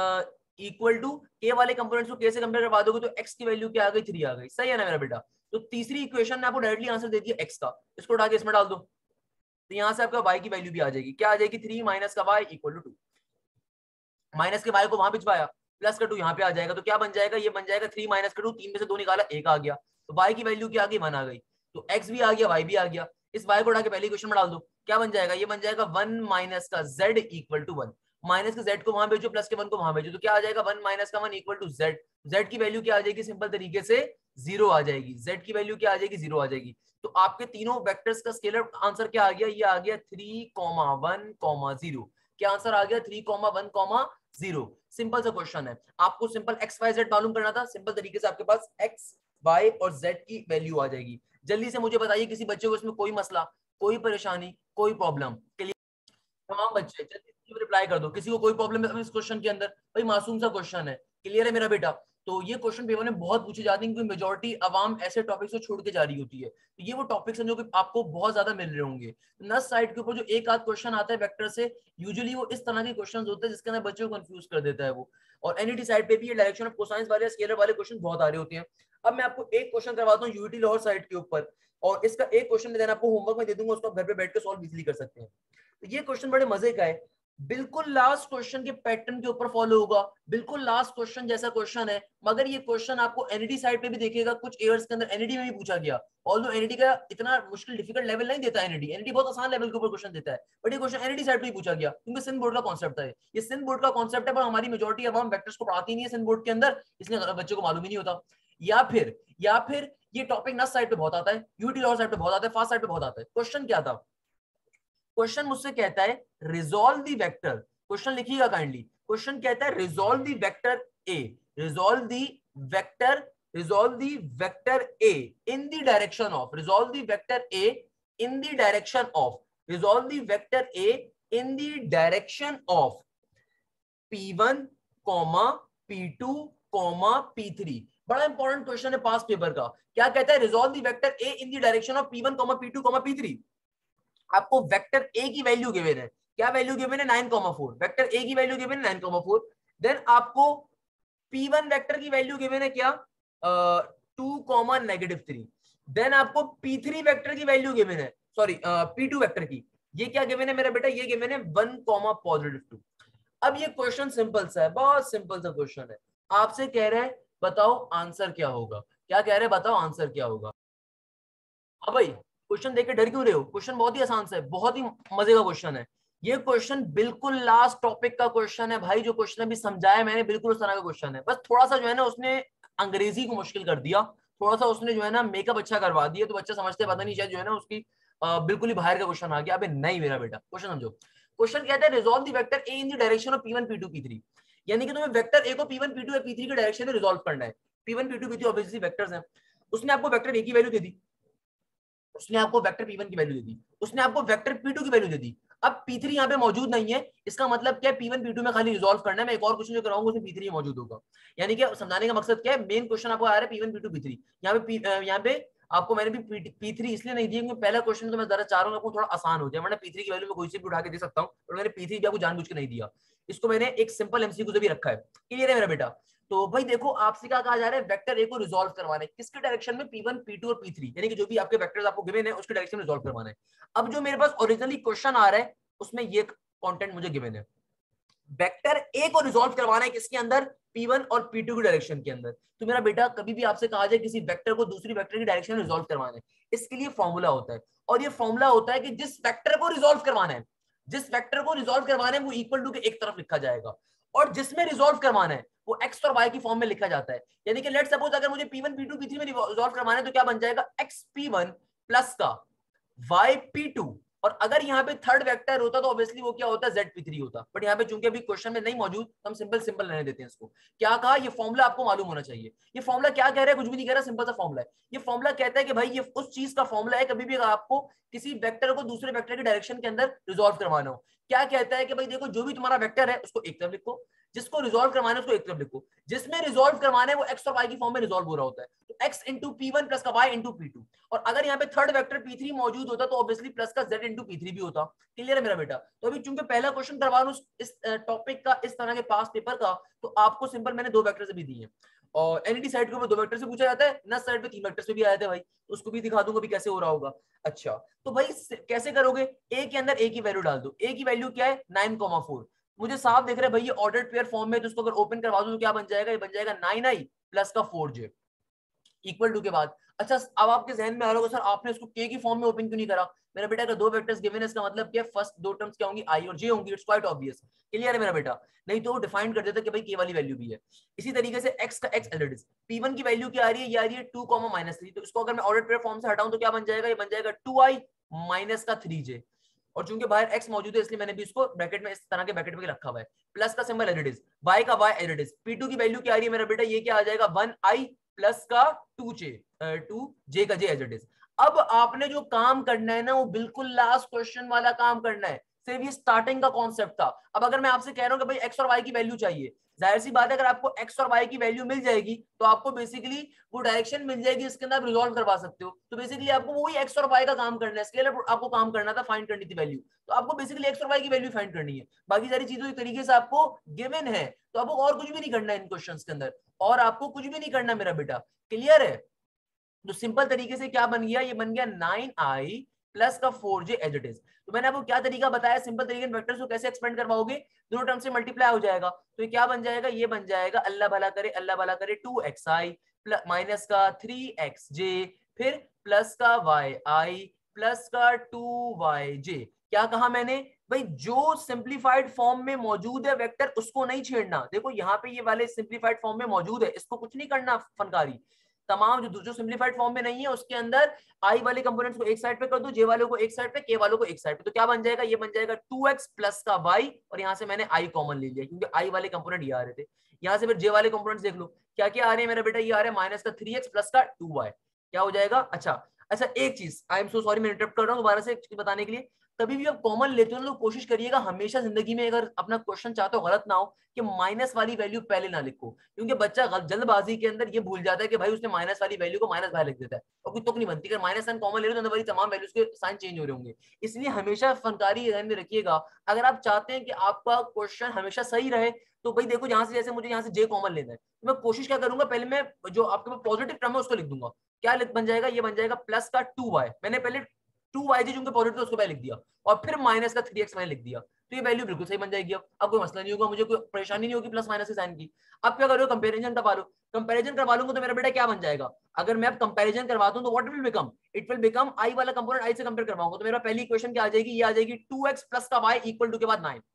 इक्वल टू के वाले कंपोनेंट्स को के से कंपेयर करवा दोगे तो x की वैल्यू क्या आ गई, थ्री आ गई। सही है ना मेरा बेटा। तो तीसरी इक्वेशन ने आपको डायरेक्टली आंसर दे दिया x का, इसको उठा के इसमें डाल दो तो यहां से आपका y की वैल्यू भी आ जाएगी। क्या आ जाएगी, थ्री माइनस का y equal to two. Minus के y को वहां भिजवाया, प्लस का टू यहाँ पे आ जाएगा, तो क्या बन जाएगा, ये बन जाएगा थ्री माइनस का टू, तीन में से दो निकाला एक आ गया, तो y की वैल्यू क्या आ गई, वन आ गई। तो x भी आ गया, y भी आ गया। इस y को उठा के पहले इक्वेशन में डाल दो, क्या बन जाएगा, ये बन जाएगा वन माइनस का z equal to one. Minus के z को वहां भेजो, प्लस के वन को वहां भेजो, तो क्या आ जाएगा, वन माइनस का one equal to z। z की वैल्यू क्या आ जाएगी, सिंपल तरीके से जीरो आ जाएगी। z की वैल्यू क्या आ जाएगी, जीरो आ जाएगी। तो आपके तीनों वेक्टर्स का स्केलर आंसर क्या आ गया, ये आ गया three comma one comma zero. क्या आंसर आ गया, three comma one comma zero. Simple सा क्वेश्चन है, आपको सिंपल एक्स वाई जेड मालूम करना था, सिंपल तरीके से आपके पास एक्स वाई और जेड की वैल्यू आ जाएगी। जल्दी से मुझे बताइए किसी बच्चे को इसमें कोई मसला, कोई परेशानी, कोई प्रॉब्लम, तमाम बच्चे जल्दी से रिप्लाई कर दो, किसी को कोई प्रॉब्लम है इस क्वेश्चन के अंदर। भाई मासूम सा क्वेश्चन है, क्लियर है मेरा बेटा। तो ये क्वेश्चन पेपर में बहुत पूछे जाते हैं क्योंकि मेजॉरिटी अवाम ऐसे टॉपिक्स को छोड़ के जा रही होती है। तो ये वो टॉपिक्स हैं जो कि आपको बहुत ज्यादा मिल रहे होंगे। नस साइड के ऊपर जो एक आध क्वेश्चन आता है वेक्टर से, यूजुअली वो इस तरह के क्वेश्चन होते हैं जिसके अंदर बच्चों को कंफ्यूज कर देता है वो। और एनईटी साइड पे भी ये डायरेक्शन ऑफ कोसाइंस वाले स्केलर वाले क्वेश्चन बहुत आ रहे होते हैं। अब मैं आपको एक क्वेश्चन करवाता हूँ यूनिटी लाहौर साइड के ऊपर, और इसका एक क्वेश्चन देना आपको होमवर्क में दे दूंगा, उसको आप घर पे बैठ के सॉल्व इजीली कर सकते हैं। तो ये क्वेश्चन बड़े मजे का है, बिल्कुल लास्ट क्वेश्चन के पैटर्न के ऊपर फॉलो होगा, बिल्कुल लास्ट क्वेश्चन जैसा क्वेश्चन है। मगर ये क्वेश्चन आपको एनईटी साइड पे भी देखेगा, कुछ एयर्स के अंदर एनईटी में भी पूछा गया। ऑल्दो एनईटी का इतना मुश्किल डिफिकल्ट लेवल नहीं देता एनईटी, एनईटी बहुत आसान लेवल के ऊपर क्वेश्चन देता है, बट ये क्वेश्चन एनईटी साइड पे ही पूछा गया क्योंकि सिंध बोर्ड का कॉन्सेप्ट है। ये सिंध बोर्ड का कॉन्सेप्ट है, पर हमारी मेजॉरिटी अवाम वेक्टर्स को पढ़ाती नहीं है सिंध बोर्ड के अंदर, इसलिए बच्चों को मालूम ही नहीं होता। या फिर या फिर ये टॉपिक नस साइड पे बहुत आता है, यूटी लॉर साइड पे बहुत आता है, फास्ट साइड पे बहुत आता है। क्वेश्चन क्या था, क्वेश्चन मुझसे कहता है रिजॉल्व द वेक्टर, क्वेश्चन लिखिएगा काइंडली। क्वेश्चन कहता है resolve the vector A, resolve the vector resolve the vector A in the direction of, resolve the vector A in the direction of, resolve the vector A in the direction of P one, P two, P three. बड़ा important question है pass paper का। क्या कहता है, resolve the vector A in the direction of P one, P two, P three. आपको vector A की value given है, क्या वैल्यू गिवन है, nine comma four. Vector A की वैल्यू गिवन है नाइन कॉमा फोर। देन आपको P one vector की value given है क्या, two comma negative three. Then आपको पी थ्री वेक्टर की वैल्यू गिवन है, सॉरी पी टू वेक्टर की, ये क्या गिवन है मेरा बेटा, ये गिवन है वन कॉमा पॉजिटिव टू। अब ये क्वेश्चन सिंपल सा है, बहुत सिंपल सा क्वेश्चन है। आपसे कह रहे हैं बताओ आंसर क्या होगा, क्या कह रहे हैं बताओ आंसर क्या होगा। हाँ भाई, क्वेश्चन देख के डर क्यों रहे हो, क्वेश्चन बहुत ही आसान सा है, बहुत ही मजे का क्वेश्चन है। ये क्वेश्चन बिल्कुल लास्ट टॉपिक का क्वेश्चन है भाई, जो क्वेश्चन अभी समझाया मैंने बिल्कुल उस तरह का क्वेश्चन है। बस थोड़ा सा जो है ना उसने अंग्रेजी को मुश्किल कर दिया, थोड़ा सा उसने जो है ना मेकअप अच्छा करवा दिया, तो बच्चा समझते पता नहीं शायद जो है ना उसकी आ, बिल्कुल ही बाहर का क्वेश्चन आ गया। अबे नहीं मेरा बेटा, क्वेश्चन समझो। क्वेश्चन कहता है resolve the vector A in the direction of P one, P two, P three. यानी कि तुम्हें वेक्टर ए को पी वन, पी टू या पी थ्री के डायरेक्शन में रिजॉल्व करना है। P one, P two, P three obviously vectors हैं। उसने आपको वेक्टर ए की वैल्यू दे दी, उसने आपको वेक्टर पी वन की वैल्यू दे दी, उसने आपको वेक्टर पी टू की वैल्यू दे दी। अब पी थ्री यहाँ पे मौजूद नहीं है, इसका मतलब क्या है, पी वन, पी टू में खाली रिजॉल्व करना है। मैं एक और क्वेश्चन जो कराऊंगा उसमें पी थ्री मौजूद होगा। यानी कि समझाने का मकसद क्या है, मेन क्वेश्चन आपको आ रहा है P one, P two, P three. यहाँ पे यहाँ पे आपको मैंने भी पी थ्री इसलिए नहीं दिया क्योंकि पहला क्वेश्चन तो मैं जरा चाह रहा हूँ आपको थोड़ा आसान हो जाए, वरना पी थ्री की वैल्यू में कोई से भी उठा के दे सकता हूँ, और मैंने पी थ्री भी आपको जानबूझ के नहीं दिया। इसको मैंने एक सिंपल एमसीक्यू से भी रखा है। क्लियर है मेरा बेटा। तो भाई देखो, आपसे क्या कहा जा रहा है, वेक्टर ए को रिजॉल्व करवाना है किसके डायरेक्शन में, पी वन, पी टू और पी थ्री, यानी कि जो भी आपके वेक्टर्स आपको गिवन है उसके डायरेक्शन में रिजॉल्व करवाना है। अब जो मेरे पास ओरिजिनली क्वेश्चन आ रहा है उसमें ये कंटेंट मुझे गिवन है, वेक्टर ए को रिजॉल्व करवाना है किसके अंदर, पी वन और पी टू के डायरेक्शन के अंदर। तो मेरा बेटा कभी भी आपसे कहा जाए किसी वेक्टर को दूसरी वेक्टर की डायरेक्शन में रिजॉल्व करवाना है, इसके लिए फॉर्मूला होता है, और ये फॉर्मूला होता है कि जिस वेक्टर को रिजॉल्व करवाना है, जिस वेक्टर को रिजॉल्व करवाना है वो इक्वल टू के एक तरफ लिखा जाएगा, और जिसमें रिजॉल्व करवाना है वो एक्स और वाई की फॉर्म में लिखा जाता है। यानी कि लेट सपोज अगर मुझे P one, P two, P three में रिजॉल्व करवाना है तो क्या बन जाएगा, एक्स पी वन प्लस का वाई पी टू। और अगर यहाँ पे थर्ड वेक्टर होता तो ऑब्वियसली वो क्या होता है, जेड पी थ्री होता। बट यहाँ पे चूंकि अभी क्वेश्चन में नहीं मौजूद तो हम सिंपल सिंपल रहने देते हैं इसको। क्या कहा, ये फॉर्मूला आपको मालूम होना चाहिए। ये फॉर्मूला क्या कह रहा है, कुछ भी नहीं कह रहा, सिंपल सा फॉर्मूला है। ये फॉर्मूला कहता है कि भाई ये उस चीज का फॉर्मूला है, कभी भी अगर आपको किसी वेक्टर को दूसरे वेक्टर के डायरेक्शन के अंदर रिजॉल्व करवाना हो, क्या कहता है कि भाई देखो जो भी तुम्हारा वेक्टर है उसको एक तरफ लिखो, जिसको रिजॉल्व करवाना है उसको एक तरफ लिखो, जिसमें रिजॉल्व करवाना है वो एक्स और वाई की फॉर्म में रिजॉल्व हो रहा होता है, तो X into P one plus का वाई इंटू पी टू। और अगर यहाँ पे थर्ड वेक्टर पी थ्री मौजूद होता तो ऑब्वियसली प्लस का जेड इंटू पी थ्री भी होता। क्लियर है मेरा बेटा। तो अभी चूंकि पहला क्वेश्चन करवा रहा हूँ इस टॉपिक का, इस तरह के पास पेपर का, तो आपको सिंपल मैंने दो वेक्टर से भी दिए हैं, और एनईटी साइड के ऊपर दो वेक्टर से पूछा जाता है, नस साइड पे तीन वेक्टर से भी आए थे भाई, तो उसको भी दिखा दूंगा भी कैसे हो रहा होगा। अच्छा तो भाई कैसे करोगे, ए के अंदर ए की वैल्यू डाल दो। ए की वैल्यू क्या है, नाइन कॉमा फोर। मुझे साफ दिख रहा है भाई ये ऑर्डर्ड पेयर फॉर्म में, तो उसको अगर ओपन करवा दो तो क्या बन जाएगा, ये बन जाएगा नाइन आई प्लस का फोर जे इक्वल टू के बाद। अच्छा अब आपके जहन में आ रहा होगा सर आपने उसको के की फॉर्म में ओपन क्यों नहीं करा। मेरा बेटा अगर दो वेक्टर्स गिवन है इसका मतलब क्या, फर्स्ट दो टर्म्स क्या होंगी, आई और जे होंगी, इट्स क्वाइट ऑब्वियस। क्लियर है मेरा बेटा। नहीं तो वो डिफाइन कर देता कि भाई के वाली वैल्यू भी है। इसी तरीके से एक्स का एक्स एलरेडी पी वन की वैल्यू क्या आ रही है, ये आ रही है टू कॉमा माइनस थ्री, तो इसको अगर मैं ऑर्डर पेयर फॉर्म से हटाऊं तो क्या बन जाएगा, ये बन जाएगा टू आई माइनस का थ्री जे। और चूंकि बाहर x मौजूद है इसलिए मैंने भी इसको ब्रैकेट में इस तरह के ब्रैकेट में रखा हुआ है, प्लस का symbol as it is, y का y as it is, P two की वैल्यू क्या आ रही है मेरा बेटा, ये क्या आ जाएगा वन आई प्लस का टू जे, टू जे का जे एज इट इज। अब आपने जो काम करना है ना वो बिल्कुल लास्ट क्वेश्चन वाला काम करना है, सिर्फ ये स्टार्टिंग का कॉन्सेप्ट था। अब अगर मैं आपसे कह रहा हूं कि भाई x और y की वैल्यू चाहिए, जाहिर सी बात है अगर आपको x और y की वैल्यू मिल जाएगी तो आपको बेसिकली वो डायरेक्शन मिल जाएगी, इसके अंदर आप रिजॉल्व करवा सकते हो। तो बेसिकली आपको वही x और y का काम करना है, स्केलर आपको काम करना था, फाइंड करनी थी वैल्यू, तो आपको बेसिकली x और y की वैल्यू फाइंड करनी है। बाकी सारी चीजों एक तरीके से आपको गिवन है, तो आपको और कुछ भी नहीं करना है इन क्वेश्चंस के अंदर, और आपको कुछ भी नहीं करना मेरा बेटा। क्लियर है। तो सिंपल तरीके से क्या बन गया, ये बन गया नाइन आई प्लस का four J as it is. तो मैंने आपको क्या तरीका बताया, सिंपल तरीके से वेक्टर्स को कैसे एक्सपेंड करवाओगे, दोनों टर्म से मल्टीप्लाई हो जाएगा, तो ये क्या बन जाएगा, ये बन जाएगा अल्लाह भला करे अल्लाह भला करे टू एक्स आई माइनस का थ्री एक्स जे, फिर प्लस का वाई आई प्लस का टू वाई जे। क्या कहा मैंने भाई, जो सिंप्लीफाइड फॉर्म में मौजूद है वेक्टर उसको नहीं छेड़ना। देखो यहाँ पे ये वाले सिंप्लीफाइड फॉर्म में मौजूद है, इसको कुछ नहीं करना फनकारी। तमाम जो जो सिंप्लीफाइड फॉर्म में नहीं है उसके अंदर आई वाले कंपोनेंट्स को एक साइड पे कर दो, जे वालों को एक साइड पे, के वालों को एक साइड पे, तो क्या बन जाएगा, ये बन जाएगा टू एक्स प्लस का y, और यहाँ से मैंने i कॉमन ले लिया क्योंकि i वाले कंपोनेंट ये आ रहे थे। यहाँ से फिर j वाले कंपोनेंट्स देख लो क्या क्या आ रहे हैं मेरा बेटा, ये आ रहा है माइनस का थ्री एक्स प्लस का टू वाई। क्या हो जाएगा, अच्छा अच्छा एक चीज, आई एम सो सॉरी मैं इंटरप्ट कर रहा हूँ दोबारा से बताने के लिए। कभी भी आप कॉमन लेते हो तो कोशिश करिएगा हमेशा जिंदगी में अगर अपना क्वेश्चन चाहते हो गलत ना हो कि माइनस वाली वैल्यू पहले ना लिखो, क्योंकि बच्चा जल्दबाजी के अंदर ये भूल जाता है कि भाई उसने माइनस वाली वैल्यू को माइनस बाहर लिख देता है और कोई तुक नहीं बनती। अगर माइनस साइन कॉमन ले लो तो अंदर वाली तमाम वैल्यूज के साइन चेंज हो रहे होंगे। इसलिए हमेशा फनकारी ध्यान में रखिएगा, अगर आप चाहते हैं कि आपका क्वेश्चन हमेशा सही रहे तो भाई देखो यहाँ से जैसे मुझे यहाँ से जे कॉमन लेना है तो मैं कोशिश क्या करूंगा, पहले मैं जो आपके पास पॉजिटिव टर्म है उसको लिख दूंगा। क्या लिख बन जाएगा, ये बन जाएगा प्लस का टू वाई, मैंने पहले टू वाई जी जो पॉजिटिव उसको पहले लिख दिया और फिर माइनस का थ्री एक्स मैंने लिख दिया, तो ये वैल्यू बिल्कुल सही बन जाएगी। अब अब कोई मसला नहीं होगा, मुझे कोई परेशानी नहीं होगी प्लस माइनस के साइन की। अब क्या करो, कंपेरिजन करवा लो। कंपेरिजन करवा लूंगा तो मेरा बेटा क्या बन जाएगा, अगर मैं अब कंपेरिजन करवाता हूं तो what will become, it will become I वाला कंपोनेंट आई से कंपेयर करवाऊंगा तो मेरा पहली इक्वेशन क्या आ जाएगी, ये आ जाएगी टू एक्स प्लस का वाई इक्वल टू के बाद नाइन,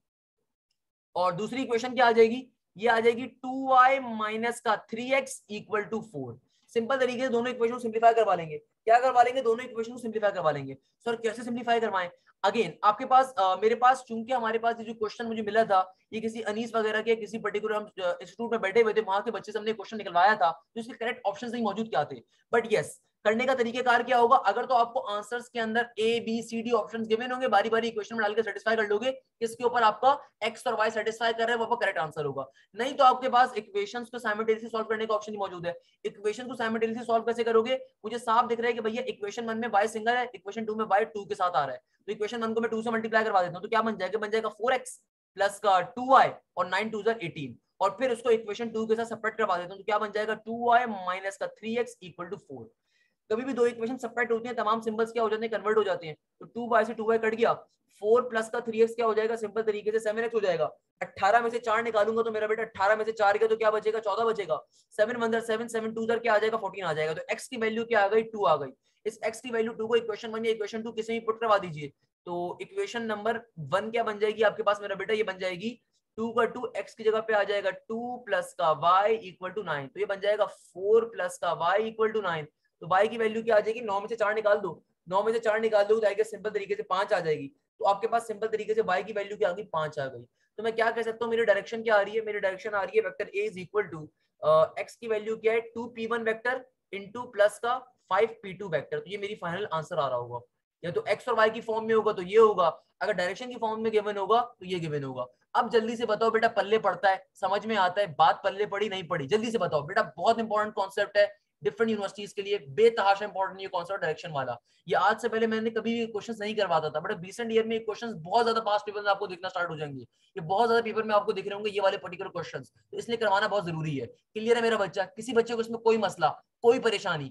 और दूसरी इक्वेशन क्या आ जाएगी, ये आ जाएगी टू वाई माइनस का three X equal to four. Simple तरीके से दोनों इक्वेशन को सिंपलीफाई करवा लेंगे। क्या करवा लेंगे, दोनों इक्वेशन को सिंपलीफाई करवा लेंगे। सर कैसे सिंपलीफाई करवाएं, अगेन आपके पास आ, मेरे पास चूंकि हमारे पास ये जो क्वेश्चन मुझे मिला था ये किसी अनीस वगैरह के किसी पर्टिकुलर हम इंस्टीट्यूट में बैठे हुए थे, वहां के बच्चे से हमने क्वेश्चन निकलवाया था तो इसके करेक्ट ऑप्शन नहीं मौजूद क्या थे। बट यस, करने का तरीकेकार क्या होगा, अगर तो आपको आंसर्स के अंदर A B C D options given होंगे, बारी बारी इक्वेशन में डाल के सेटिस्फाई कर लोगे किसके ऊपर आपका एक्स और वाई सेटिस्फाई कर रहे हैं वो आपका करेक्ट आंसर होगा। नहीं तो आपके पास इक्वेशंस को साइमल्टेनियसली सॉल्व करने का ऑप्शन ही मौजूद है। इक्वेशन को साइमल्टेनियसली सॉल्व कैसे करोगे, मुझे साफ दिख रहा है कि भैया इक्वेशन वन में वाई सिंगल है, इक्वेशन टू में वाई टू के साथ आ रहा है, तो इक्वेशन वन को मैं टू से मल्टीप्लाई करवा देता हूं तो क्या बन जाएगा, बन जाएगा फोर एक्स प्लस का टू वाई और नाइन टू जार एटीन, और फिर उसको इक्वेशन टू के साथ सेपरेट करवा देता हूं तो क्या बन जाएगा टू वाई माइनस का three X equal to four. कभी भी दो इक्वेशन सेपरेट होती हैं तमाम सिंबल्स क्या हो जाते हैं, कन्वर्ट हो जाते हैं। तो टू वाई से टू वाई कट गया, फोर प्लस का थ्री एक्स क्या हो जाएगा, सिंपल तरीके से सेवन एक्स हो जाएगा। अठारह में से चार निकालूंगा तो मेरा बेटा अठारह में से चार गया तो क्या बचेगा, चौदह बचेगा। Seven one seven seven two क्या आ जाएगा, फोर्टीन आ जाएगा। तो एक्स की वैल्यू क्या आ गई, टू आ गई। इस एक्स की वैल्यू टू को इक्वेशन वन या इक्वेशन टू किसी भी पुट करवा दीजिए तो इक्वेशन नंबर वन क्या बन जाएगी आपके पास मेरा बेटा, ये बन जाएगी टू का टू एक्स की जगह पे आ जाएगा टू प्लस का वाई इक्वल टू नाइन, तो ये बन जाएगा फोर प्लस का वाई इक्वल टू नाइन। तो y की वैल्यू क्या आ जाएगी, नौ में से चार निकाल दो, नौ में से चार निकाल दो तो सिंपल तरीके से पांच आ जाएगी। तो आपके पास सिंपल तरीके से y की वैल्यू क्या आ गई, पांच आ गई। तो मैं क्या कह सकता हूँ, मेरी डायरेक्शन क्या आ रही है, मेरी डायरेक्शन आ रही है vector a is equal to x की वैल्यू क्या है two P one vector into plus का फाइव पी टू वेक्टर। तो ये मेरी फाइनल आंसर आ रहा होगा, या तो x और y की फॉर्म में होगा तो ये होगा, अगर डायरेक्शन की फॉर्म में गिवन होगा तो ये गिवन होगा। अब जल्दी से बताओ बेटा, पल्ले पड़ता है, समझ में आता है बात, पल्ले पड़ी नहीं पड़ी, जल्दी से बताओ बेटा। बहुत इंपॉर्टेंट कॉन्सेप्ट है डिफरेंट यूनिवर्सिटीज के लिए, बेतहाशा इंपॉर्टेंट ये कॉन्सेप्ट डायरेक्शन वाला। ये आज से पहले मैंने कभी भी क्वेश्चंस नहीं करवाता था, बट रिसेंट ईयर में क्वेश्चंस बहुत ज्यादा पास्ट पेपर में आपको दिखना स्टार्ट हो जाएंगे। ये बहुत ज्यादा पेपर में आपको दिख रहे होंगे ये वाले पर्टिकुलर क्वेश्चंस, तो इसलिए करवाना बहुत जरूरी है। क्लियर है मेरा बच्चा, किसी बच्चे को इसमें कोई मसला कोई परेशानी?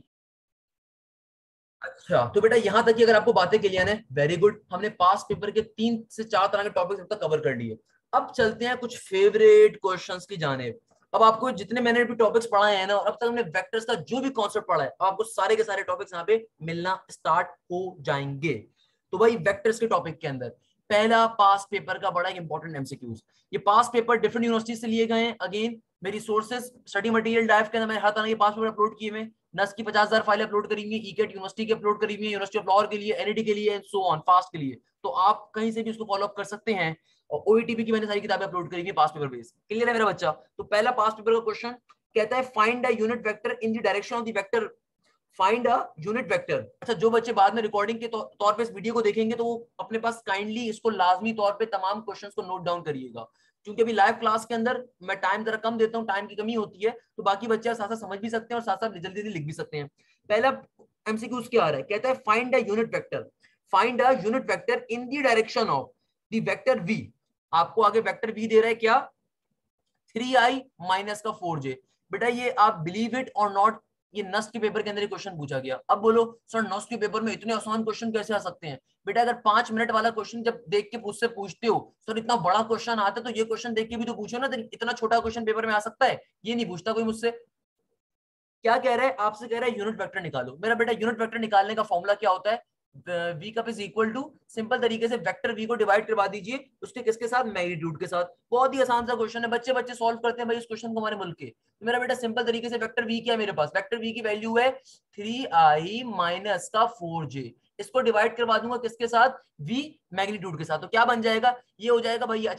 अच्छा तो बेटा यहाँ तक की अगर आपको बातें क्लियर है, वेरी गुड। हमने पास पेपर के तीन से चार तरह के टॉपिक्स अब तक कवर कर लिए। अब चलते हैं कुछ फेवरेट क्वेश्चंस की जानेब। अब आपको जितने मैंने भी टॉपिक्स पढ़ाए हैं ना, और अब तक हमने वेक्टर्स का जो भी कॉन्सेप्ट पढ़ा है, अब आपको सारे के सारे टॉपिक्स यहाँ पे मिलना स्टार्ट हो जाएंगे। तो भाई वेक्टर्स के टॉपिक के अंदर पहला पास पेपर का बड़ा इंपॉर्टेंट एमसीक्यूज। ये पास पेपर डिफरेंट यूनिवर्सिटी से लिए गए हैं। अगेन मेरी सोर्सेज स्टडी मटेरियल ड्राइव के अंदर मैंने हर तरह के पास पेपर अपलोड किए हुए, नस की पचास हजार फाइल अपलोड करी हुई, ईकेट यूनिवर्सिटी की अपलोड करी हुई, यूनिवर्सिटी ऑफ लॉ के लिए, एनईडी के लिए, एंड सो ऑन, फास्ट के लिए। तो आप कहीं से भी उसको फॉलो अप कर सकते हैं। और ओईटीपी की मैंने सारी किताबें अपलोड करी हुई पास पेपर बेस। क्लियर है मेरा बच्चा? तो पहला पास पेपर का क्वेश्चन कहता है find a unit vector in the direction of the vector, find a unit vector. अच्छा जो बच्चे बाद में रिकॉर्डिंग के तौर पे इस वीडियो को देखेंगे तो वो अपने पास काइंडली इसको लाजमी तौर पे तमाम क्वेश्चंस को नोट डाउन करिएगा, क्योंकि अभी लाइव क्लास के अंदर मैं टाइम जरा कम देता हूँ, टाइम की कमी होती है, तो बाकी बच्चे साथ साथ समझ भी सकते हैं और साथ साथ जल्दी जल्दी लिख भी सकते हैं। पहला एमसीक्यूज क्या आ रहा है, कहता है find a unit vector, find a unit vector in the direction of the vector v। आपको आगे वेक्टर v दे रहा है क्या, थ्री आई माइनस का फोर जे। बेटा ये आप बिलीव इट और नॉट, ये नस्ट के पेपर के अंदर क्वेश्चन पूछा गया। अब बोलो सर नस्ट के पेपर में इतने आसान क्वेश्चन कैसे आ सकते हैं? बेटा अगर पांच मिनट वाला क्वेश्चन जब देख के मुझसे पूछते हो सर इतना बड़ा क्वेश्चन आता है तो ये क्वेश्चन देख के भी तो पूछो ना, इतना छोटा क्वेश्चन पेपर में आ सकता है? ये नहीं पूछता कोई मुझसे। क्या कह रहा है, आपसे कह रहा है यूनिट वेक्टर निकालो। मेरा बेटा यूनिट वेक्टर निकालने का फॉर्मूला क्या होता है, v cap is equal to, simple तरीके से वेक्टर v को डिवाइड करवा दीजिए उसके किसके साथ, मैग्नीट्यूड के साथ। बहुत ही आसान सा क्वेश्चन है, बच्चे बच्चे सॉल्व करते हैं भाई इस क्वेश्चन को हमारे मुल्क के। तो मेरा बेटा सिंपल तरीके से वेक्टर v क्या है मेरे पास, वेक्टर v की वैल्यू है थ्री आई माइनस का फोर जे, इसको डिवाइड करवा दूंगा किसके साथ, v मैग्नीट्यूड के साथ। तो क्या बन जाएगा, ये हो जाएगा भाई, अच्छा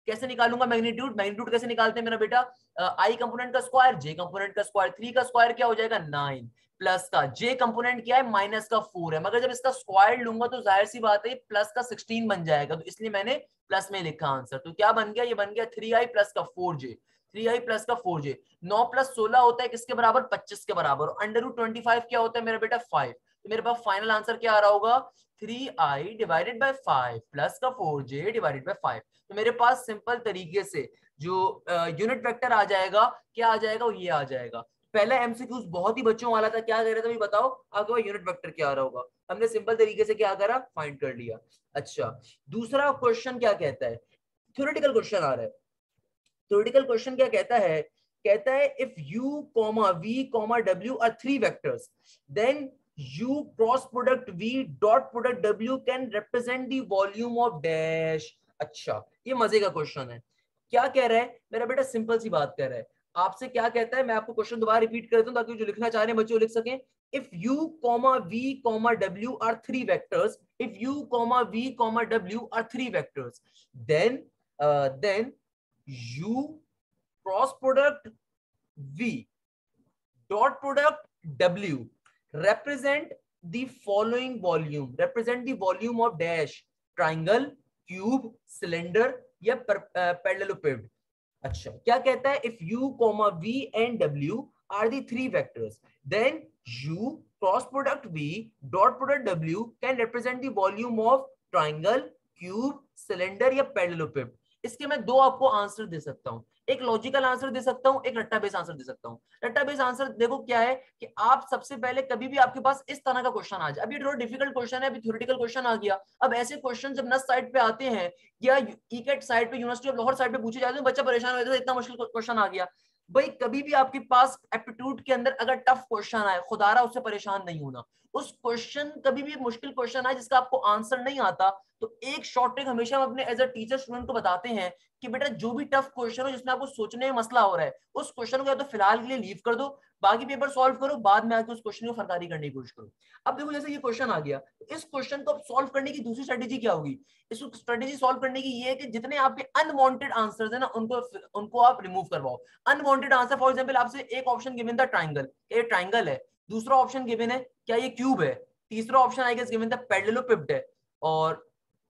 कैसे निकालूंगा मैग्नीट्यूड? मैग्नीट्यूड कैसे निकालते हैं मेरा बेटा? आई कंपोनेंट का स्क्वायर, जे कंपोनेंट का स्क्वायर, थ्री का स्क्वायर क्या हो जाएगा? नाइन, प्लस का जे कंपोनेंट क्या है? माइनस का फोर है, मगर जब इसका स्क्वायर लूंगा तो जाहिर सी बात है प्लस का सिक्सटीन बन जाएगा, तो इसलिए मैंने प्लस में लिखा आंसर। तो क्या बन गया? ये बन गया थ्री आई प्लस का फोर जे, थ्री आई प्लस का फोर जे। नौ प्लस सोलह होता है किसके बराबर? पच्चीस के बराबर। अंडर रूट ट्वेंटी फाइव क्या होता है मेरा बेटा? फाइव। तो मेरे पास फाइनल आंसर क्या आ रहा होगा? Three I divided by five plus का four J divided by five. तो मेरे पास सिंपल तरीके से जो यूनिट वेक्टर आ जाएगा, क्या आ जाएगा? ये आ जाएगा। पहला एमसीक्यूज बहुत ही बच्चों वाला था, क्या कह रहे थे अभी बताओ? आपके पास यूनिट वेक्टर क्या आ रहा होगा? हमने सिंपल तरीके से क्या करा? फाइंड कर लिया। अच्छा, दूसरा क्वेश्चन क्या कहता है? थ्योरेटिकल क्वेश्चन आ रहा है। थ्योरेटिकल क्वेश्चन क्या कहता है? कहता है if u comma v comma w are three vectors, then u cross product v dot product w can represent the volume of dash। अच्छा, ये मजे का क्वेश्चन है। क्या कह रहा है मेरा बेटा? सिंपल सी बात कह रहा है आपसे। क्या कहता है? मैं आपको क्वेश्चन दोबारा रिपीट कर देता हूं ताकि जो लिखना चाह रहे हैं बच्चे वो लिख सकें। if u comma v comma w are three vectors, if u comma v comma w are three vectors, then uh, then u cross product v dot product w represent the following volume, represent the volume of dash, triangle, cube, cylinder या parallelepiped। अच्छा, क्या कहता है? if u comma v and w are the three vectors, then u cross product v dot product w can represent the volume of triangle, cube, cylinder या parallelepiped। इसके मैं दो आपको आंसर दे सकता हूं, एक लॉजिकल आंसर दे सकता हूं, एक रट्टा बेस आंसर दे सकता हूं। रट्टा बेस आंसर देखो क्या है कि आप सबसे पहले कभी भी आपके पास इस तरह का क्वेश्चन आ जाए, अभी थोड़ा डिफिकल्ट क्वेश्चन है, अभी थ्योरेटिकल क्वेश्चन आ गया। अब ऐसे क्वेश्चन जब नस साइड पे आते हैं या ईकेट साइड पे, यूनिवर्सिटी ऑफ लाहौर साइड पे पूछे जाते हैं, बच्चा परेशान हो जाता है, इतना मुश्किल क्वेश्चन आ गया। भाई कभी भी आपके पास एप्टीट्यूड के अंदर अगर टफ क्वेश्चन आए, खुदारा उससे परेशान नहीं होना। उस क्वेश्चन कभी भी मुश्किल क्वेश्चन आए जिसका आपको आंसर नहीं आता, तो एक शॉर्ट ट्रिक हमेशा हम अपने एज अ टीचर स्टूडेंट को बताते हैं कि बेटा जो भी टफ क्वेश्चन हो जिसमें आपको सोचने में मसला हो रहा है, उस क्वेश्चन को या तो फिलहाल के लिए लीव कर दो, बाकी पेपर सॉल्व करो, बाद में आके उस क्वेश्चन को फरकारी करने की कोशिश करो। अब देखो जैसे ये क्वेश्चन आ गया, तो इस क्वेश्चन को सॉल्व करने की दूसरी स्ट्रेटेजी क्या होगी? इस स्ट्रेटेजी सॉल्व करने की ये है कि जितने आपके अनवांटेड आंसर्स है ना, उनको उनको आप रिमूव करवाओ। अनवांटेड आंसर, फॉर एग्जांपल आपसे एक ऑप्शन गिवन था ट्राइंगल, ये ट्राइंगल है। दूसरा ऑप्शन गिवन है क्या ये क्यूब है। तीसरा ऑप्शन आई गेस गिवन था पैरेललोपिप्ड है। और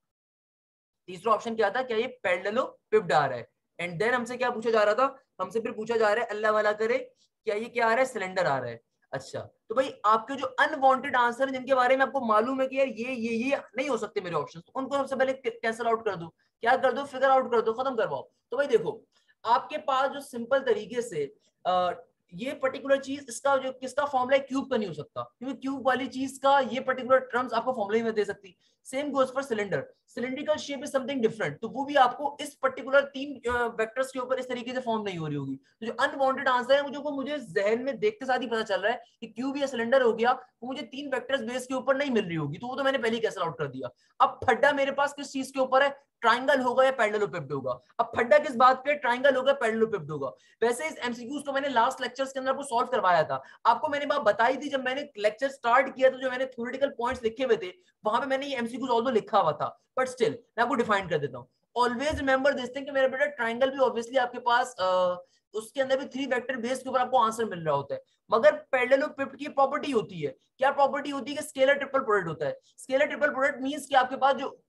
तीसरा ऑप्शन क्या था? क्या ये पैरेललोपिप्ड आ रहा है। एंड देन हमसे क्या पूछा जा रहा था? हमसे फिर पूछा जा रहा है, अल्लाह वाला करे, क्या ये क्या आ रहा है? सिलेंडर आ रहा है। अच्छा, तो भाई आपके जो अनवांटेड आंसर है जिनके बारे में आपको मालूम है कि यार ये ये ये नहीं हो सकते मेरे ऑप्शन, तो उनको सबसे पहले कैंसिल आउट कर दो। क्या कर दो? फिगर आउट कर दो, खत्म करवाओ। तो भाई देखो आपके पास जो सिंपल तरीके से आ, ये पर्टिकुलर चीज, इसका जो किसका फॉर्मूला है? क्यूब का नहीं हो सकता, क्योंकि क्यूब वाली चीज का ये पर्टिकुलर टर्म्स आपको फॉर्मूला में दे सकती। Same goes for cylinder, cylindrical shape is something different, तो वो भी आपको इस पर्टिकुलर तीन वेक्टर्स के ऊपर इस तरीके से फॉर्म नहीं हो रही होगी। तो जो अनवांटेड आंसर है मुझे वो मुझे जहन में देखते साथ ही पता चल रहा है कि क्यूब या सिलेंडर हो गया, वो मुझे तीन वेक्टर्स बेस के ऊपर नहीं मिल रही होगी, तो वो तो मैंने पहले ही कैंसिल आउट कर दिया। अब फड्डा मेरे पास किस चीज के ऊपर है? ट्राइंगल होगा या पैरेललोपिप्ड होगा। अब फड्डा किस बात पे? ट्राइंगल होगा, पैरेललोपिप्ड होगा। वैसे इस एमसीक्यूज को मैंने लास्ट लेक्चर्स के अंदर आपको सॉल्व करवाया था, आपको मैंने बात बताई थी जब मैंने लेक्चर स्टार्ट किया, तो जो मैंने थ्योरेटिकल पॉइंट्स लिखे हुए थे वहां पे मैंने ये एमसीक्यूज ऑल्दो लिखा हुआ था, बट स्टिल मैं आपको डिफाइन कर देता हूँ। ऑलवेज रिमेंबर दिस थिंग कि मेरा बेटा ट्राइंगल भी ऑब्वियसली आपके पास आ, उसके अंदर भी थ्री वेक्टर बेस के ऊपर आपको आंसर मिल रहा होता है, मगर पैरेललोपिप्ड की प्रॉपर्टी होती है। क्या प्रॉपर्टी होती है? कि स्केलर ट्रिपल प्रोडक्ट होता है। स्केलर ट्रिपल प्रोडक्ट मींस कि आपके पास जो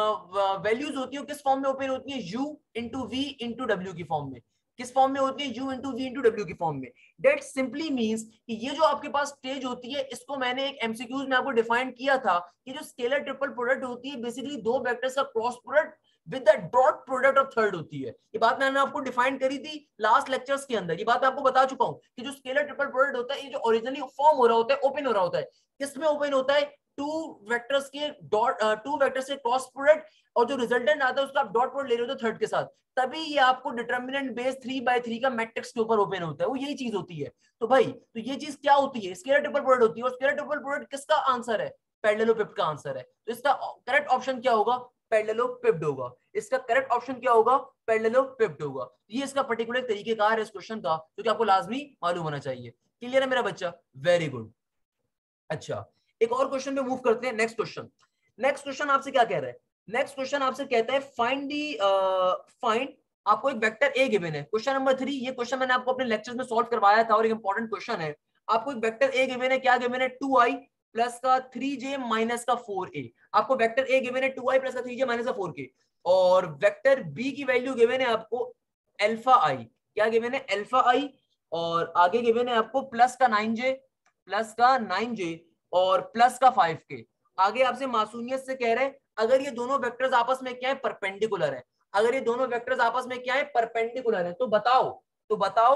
वैल्यूज होती है किस फॉर्म में ओपन होती है? u into V into W की फॉर्म में। किस फॉर्म में होती है? u into V into W की फॉर्म में। दैट सिंपली मींस कि ये जो आपके पास स्टेज होती है, इसको मैंने एक एमसीक्यूज में आपको डिफाइन किया था कि जो स्केलर ट्रिपल प्रोडक्ट होती है बेसिकली दो वेक्टर्स का cross product with the dot product of third होती है। ये बात मैंने आपको डिफाइन करी थी लास्ट लेक्चर्स के अंदर। ये बात मैं आपको बता चुका हूं कि जो स्केलर ट्रिपल प्रोडक्ट होता है, ये जो ओरिजिनली फॉर्म हो रहा होता है, ओपन हो रहा होता है, किसमें ओपन होता है? टू वेक्टर्स के डॉट टू वेक्टर्स के क्रॉस प्रोडक्ट, और जो रिजल्टेंट आता है उसका आप डॉट प्रोडक्ट ले रहे हो थर्ड के साथ, तभी ये आपको determinant base three by three का मैट्रिक्स के ऊपर ओपन होता है। वो यही चीज होती है। तो भाई तो ये चीज क्या होती है? स्केलर ट्रिपल प्रोडक्ट होती है। और स्केलर ट्रिपल प्रोडक्ट किसका आंसर है? पैरेललोपिप्ड का आंसर है। तो इसका करेक्ट ऑप्शन क्या होगा? पैरेललोपिप्ड होगा। इसका करेक्ट ऑप्शन क्या होगा? पैरेललोपिप्ड होगा। ये इसका पर्टिकुलर तरीकेकार है इस क्वेश्चन का, जो कि आपको लाजमी मालूम होना चाहिए। क्लियर है मेरा बच्चा? Very good. अच्छा, एक और क्वेश्चन पे मूव करते हैं। नेक्स्ट क्वेश्चन नेक्स्ट क्वेश्चन आपसे क्या कह रहा है? नेक्स्ट क्वेश्चन आपसे कहता है फाइंड दी फाइंड, आपको एक वेक्टर ए गिवन है, क्वेश्चन नंबर थ्री। ये क्वेश्चन मैंने आपको अपने लेक्चर्स में सॉल्व करवाया था और एक इंपॉर्टेंट क्वेश्चन है। आपको एक वेक्टर ए गिवन है, क्या गिवन है, टू आई प्लस का थ्री जे माइनस का फोर ए। आपको वेक्टर ए गिवन है टू आई प्लस का थ्री जे माइनस का फोर के, और वेक्टर बी की वैल्यू गिवन है आपको अल्फा आई, क्या गिवन है, अल्फा आई, और आगे गिवन है आपको प्लस का नाइन जे, प्लस का नाइन जे और प्लस का फाइव के। आगे आपसे मासूमियत से कह रहे हैं अगर ये दोनों वेक्टर्स आपस में क्या है, परपेंडिकुलर है, अगर ये दोनों वेक्टर्स आपस में क्या है, परपेंडिकुलर है, तो बताओ तो बताओ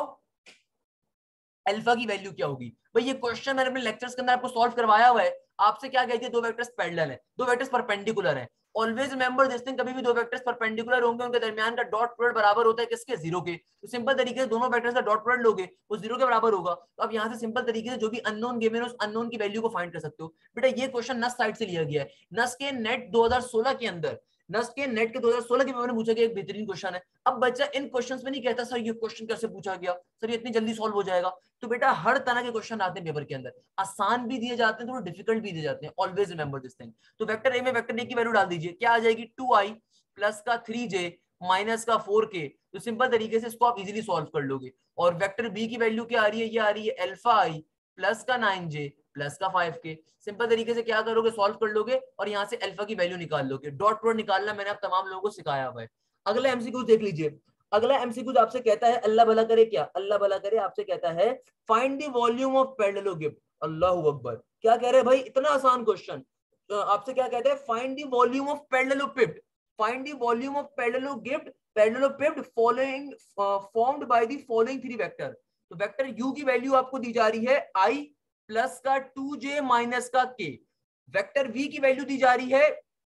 अल्फा की वैल्यू क्या होगी। भाई ये क्वेश्चन मैंने अपने लेक्चर्स के अंदर आपको सॉल्व करवाया हुआ है। आपसे क्या कहती है, दो वेक्टर्स पैरेलल है, दो वेक्टर्स परपेंडिकुलर है। ऑलवेज रिमेंबर दिस थिंग, कभी भी दो वेक्टर्स परपेंडिकुलर होंगे उनके दरमियान का डॉट प्रोडक्ट बराबर होता है किसके, जीरो के। तो सिंपल तरीके से दोनों वेक्टर्स का डॉट प्रोडक्ट लोगे वो जीरो के बराबर होगा। तो आप यहाँ से सिंपल तरीके से जो भी अननोन गिवन है उस अननोन की वैल्यू को फाइंड कर सकते हो। बेटा ये क्वेश्चन नस साइड से लिया गया है, नस के नेट दो हज़ार सोलह के अंदर, नस के नेट के दो हज़ार सोलह के पेपर में पूछा गया एक बेहतरीन क्वेश्चन है। अब बच्चा इन क्वेश्चंस में नहीं कहता सर ये क्वेश्चन कैसे पूछा गया, सर ये इतनी जल्दी सॉल्व हो जाएगा। तो बेटा हर तरह के क्वेश्चन आते हैं पेपर के अंदर, आसान भी दिए जाते हैं थोड़े डिफिकल्ट भी दिए जाते हैं, ऑलवेज रिमेंबर दिस थिंग। तो वेक्टर ए में वेक्टर ए की वैल्यू डाल दीजिए, क्या आ जाएगी, टू आई प्लस का थ्री जे माइनस का फोर के। तो सिंपल तरीके से इसको आप इजीली सॉल्व कर लोगे। और वेक्टर बी की वैल्यू क्या आ रही है, ये आ रही है अल्फा आई प्लस का नाइन जे प्लस का फाइव के। सिंपल तरीके से क्या करोगे, सॉल्व कर लोगे और यहाँ से अल्फा की वैल्यू निकाल लोगे। डॉट प्रोडक्ट निकालना मैंने आप तमाम लोगों को सिखाया हुआ है। अगला एमसीक्यू देख लीजिए। अगला एमसीक्यू आपसे कहता है, अल्लाह भला करे, क्या अल्लाह भला करे, आपसे कहता है find the volume of parallelepiped. अल्लाह अकबर, क्या कह रहे हैं भाई, इतना आसान क्वेश्चन। आपसे क्या कहते हैं, find the volume of parallelepiped, find the volume of parallelepiped parallelepiped following formed by the following three vector. तो वेक्टर यू की वैल्यू आपको दी जा रही है आई प्लस का टू जे माइनस का के, वेक्टर वी की वैल्यू दी जा रही है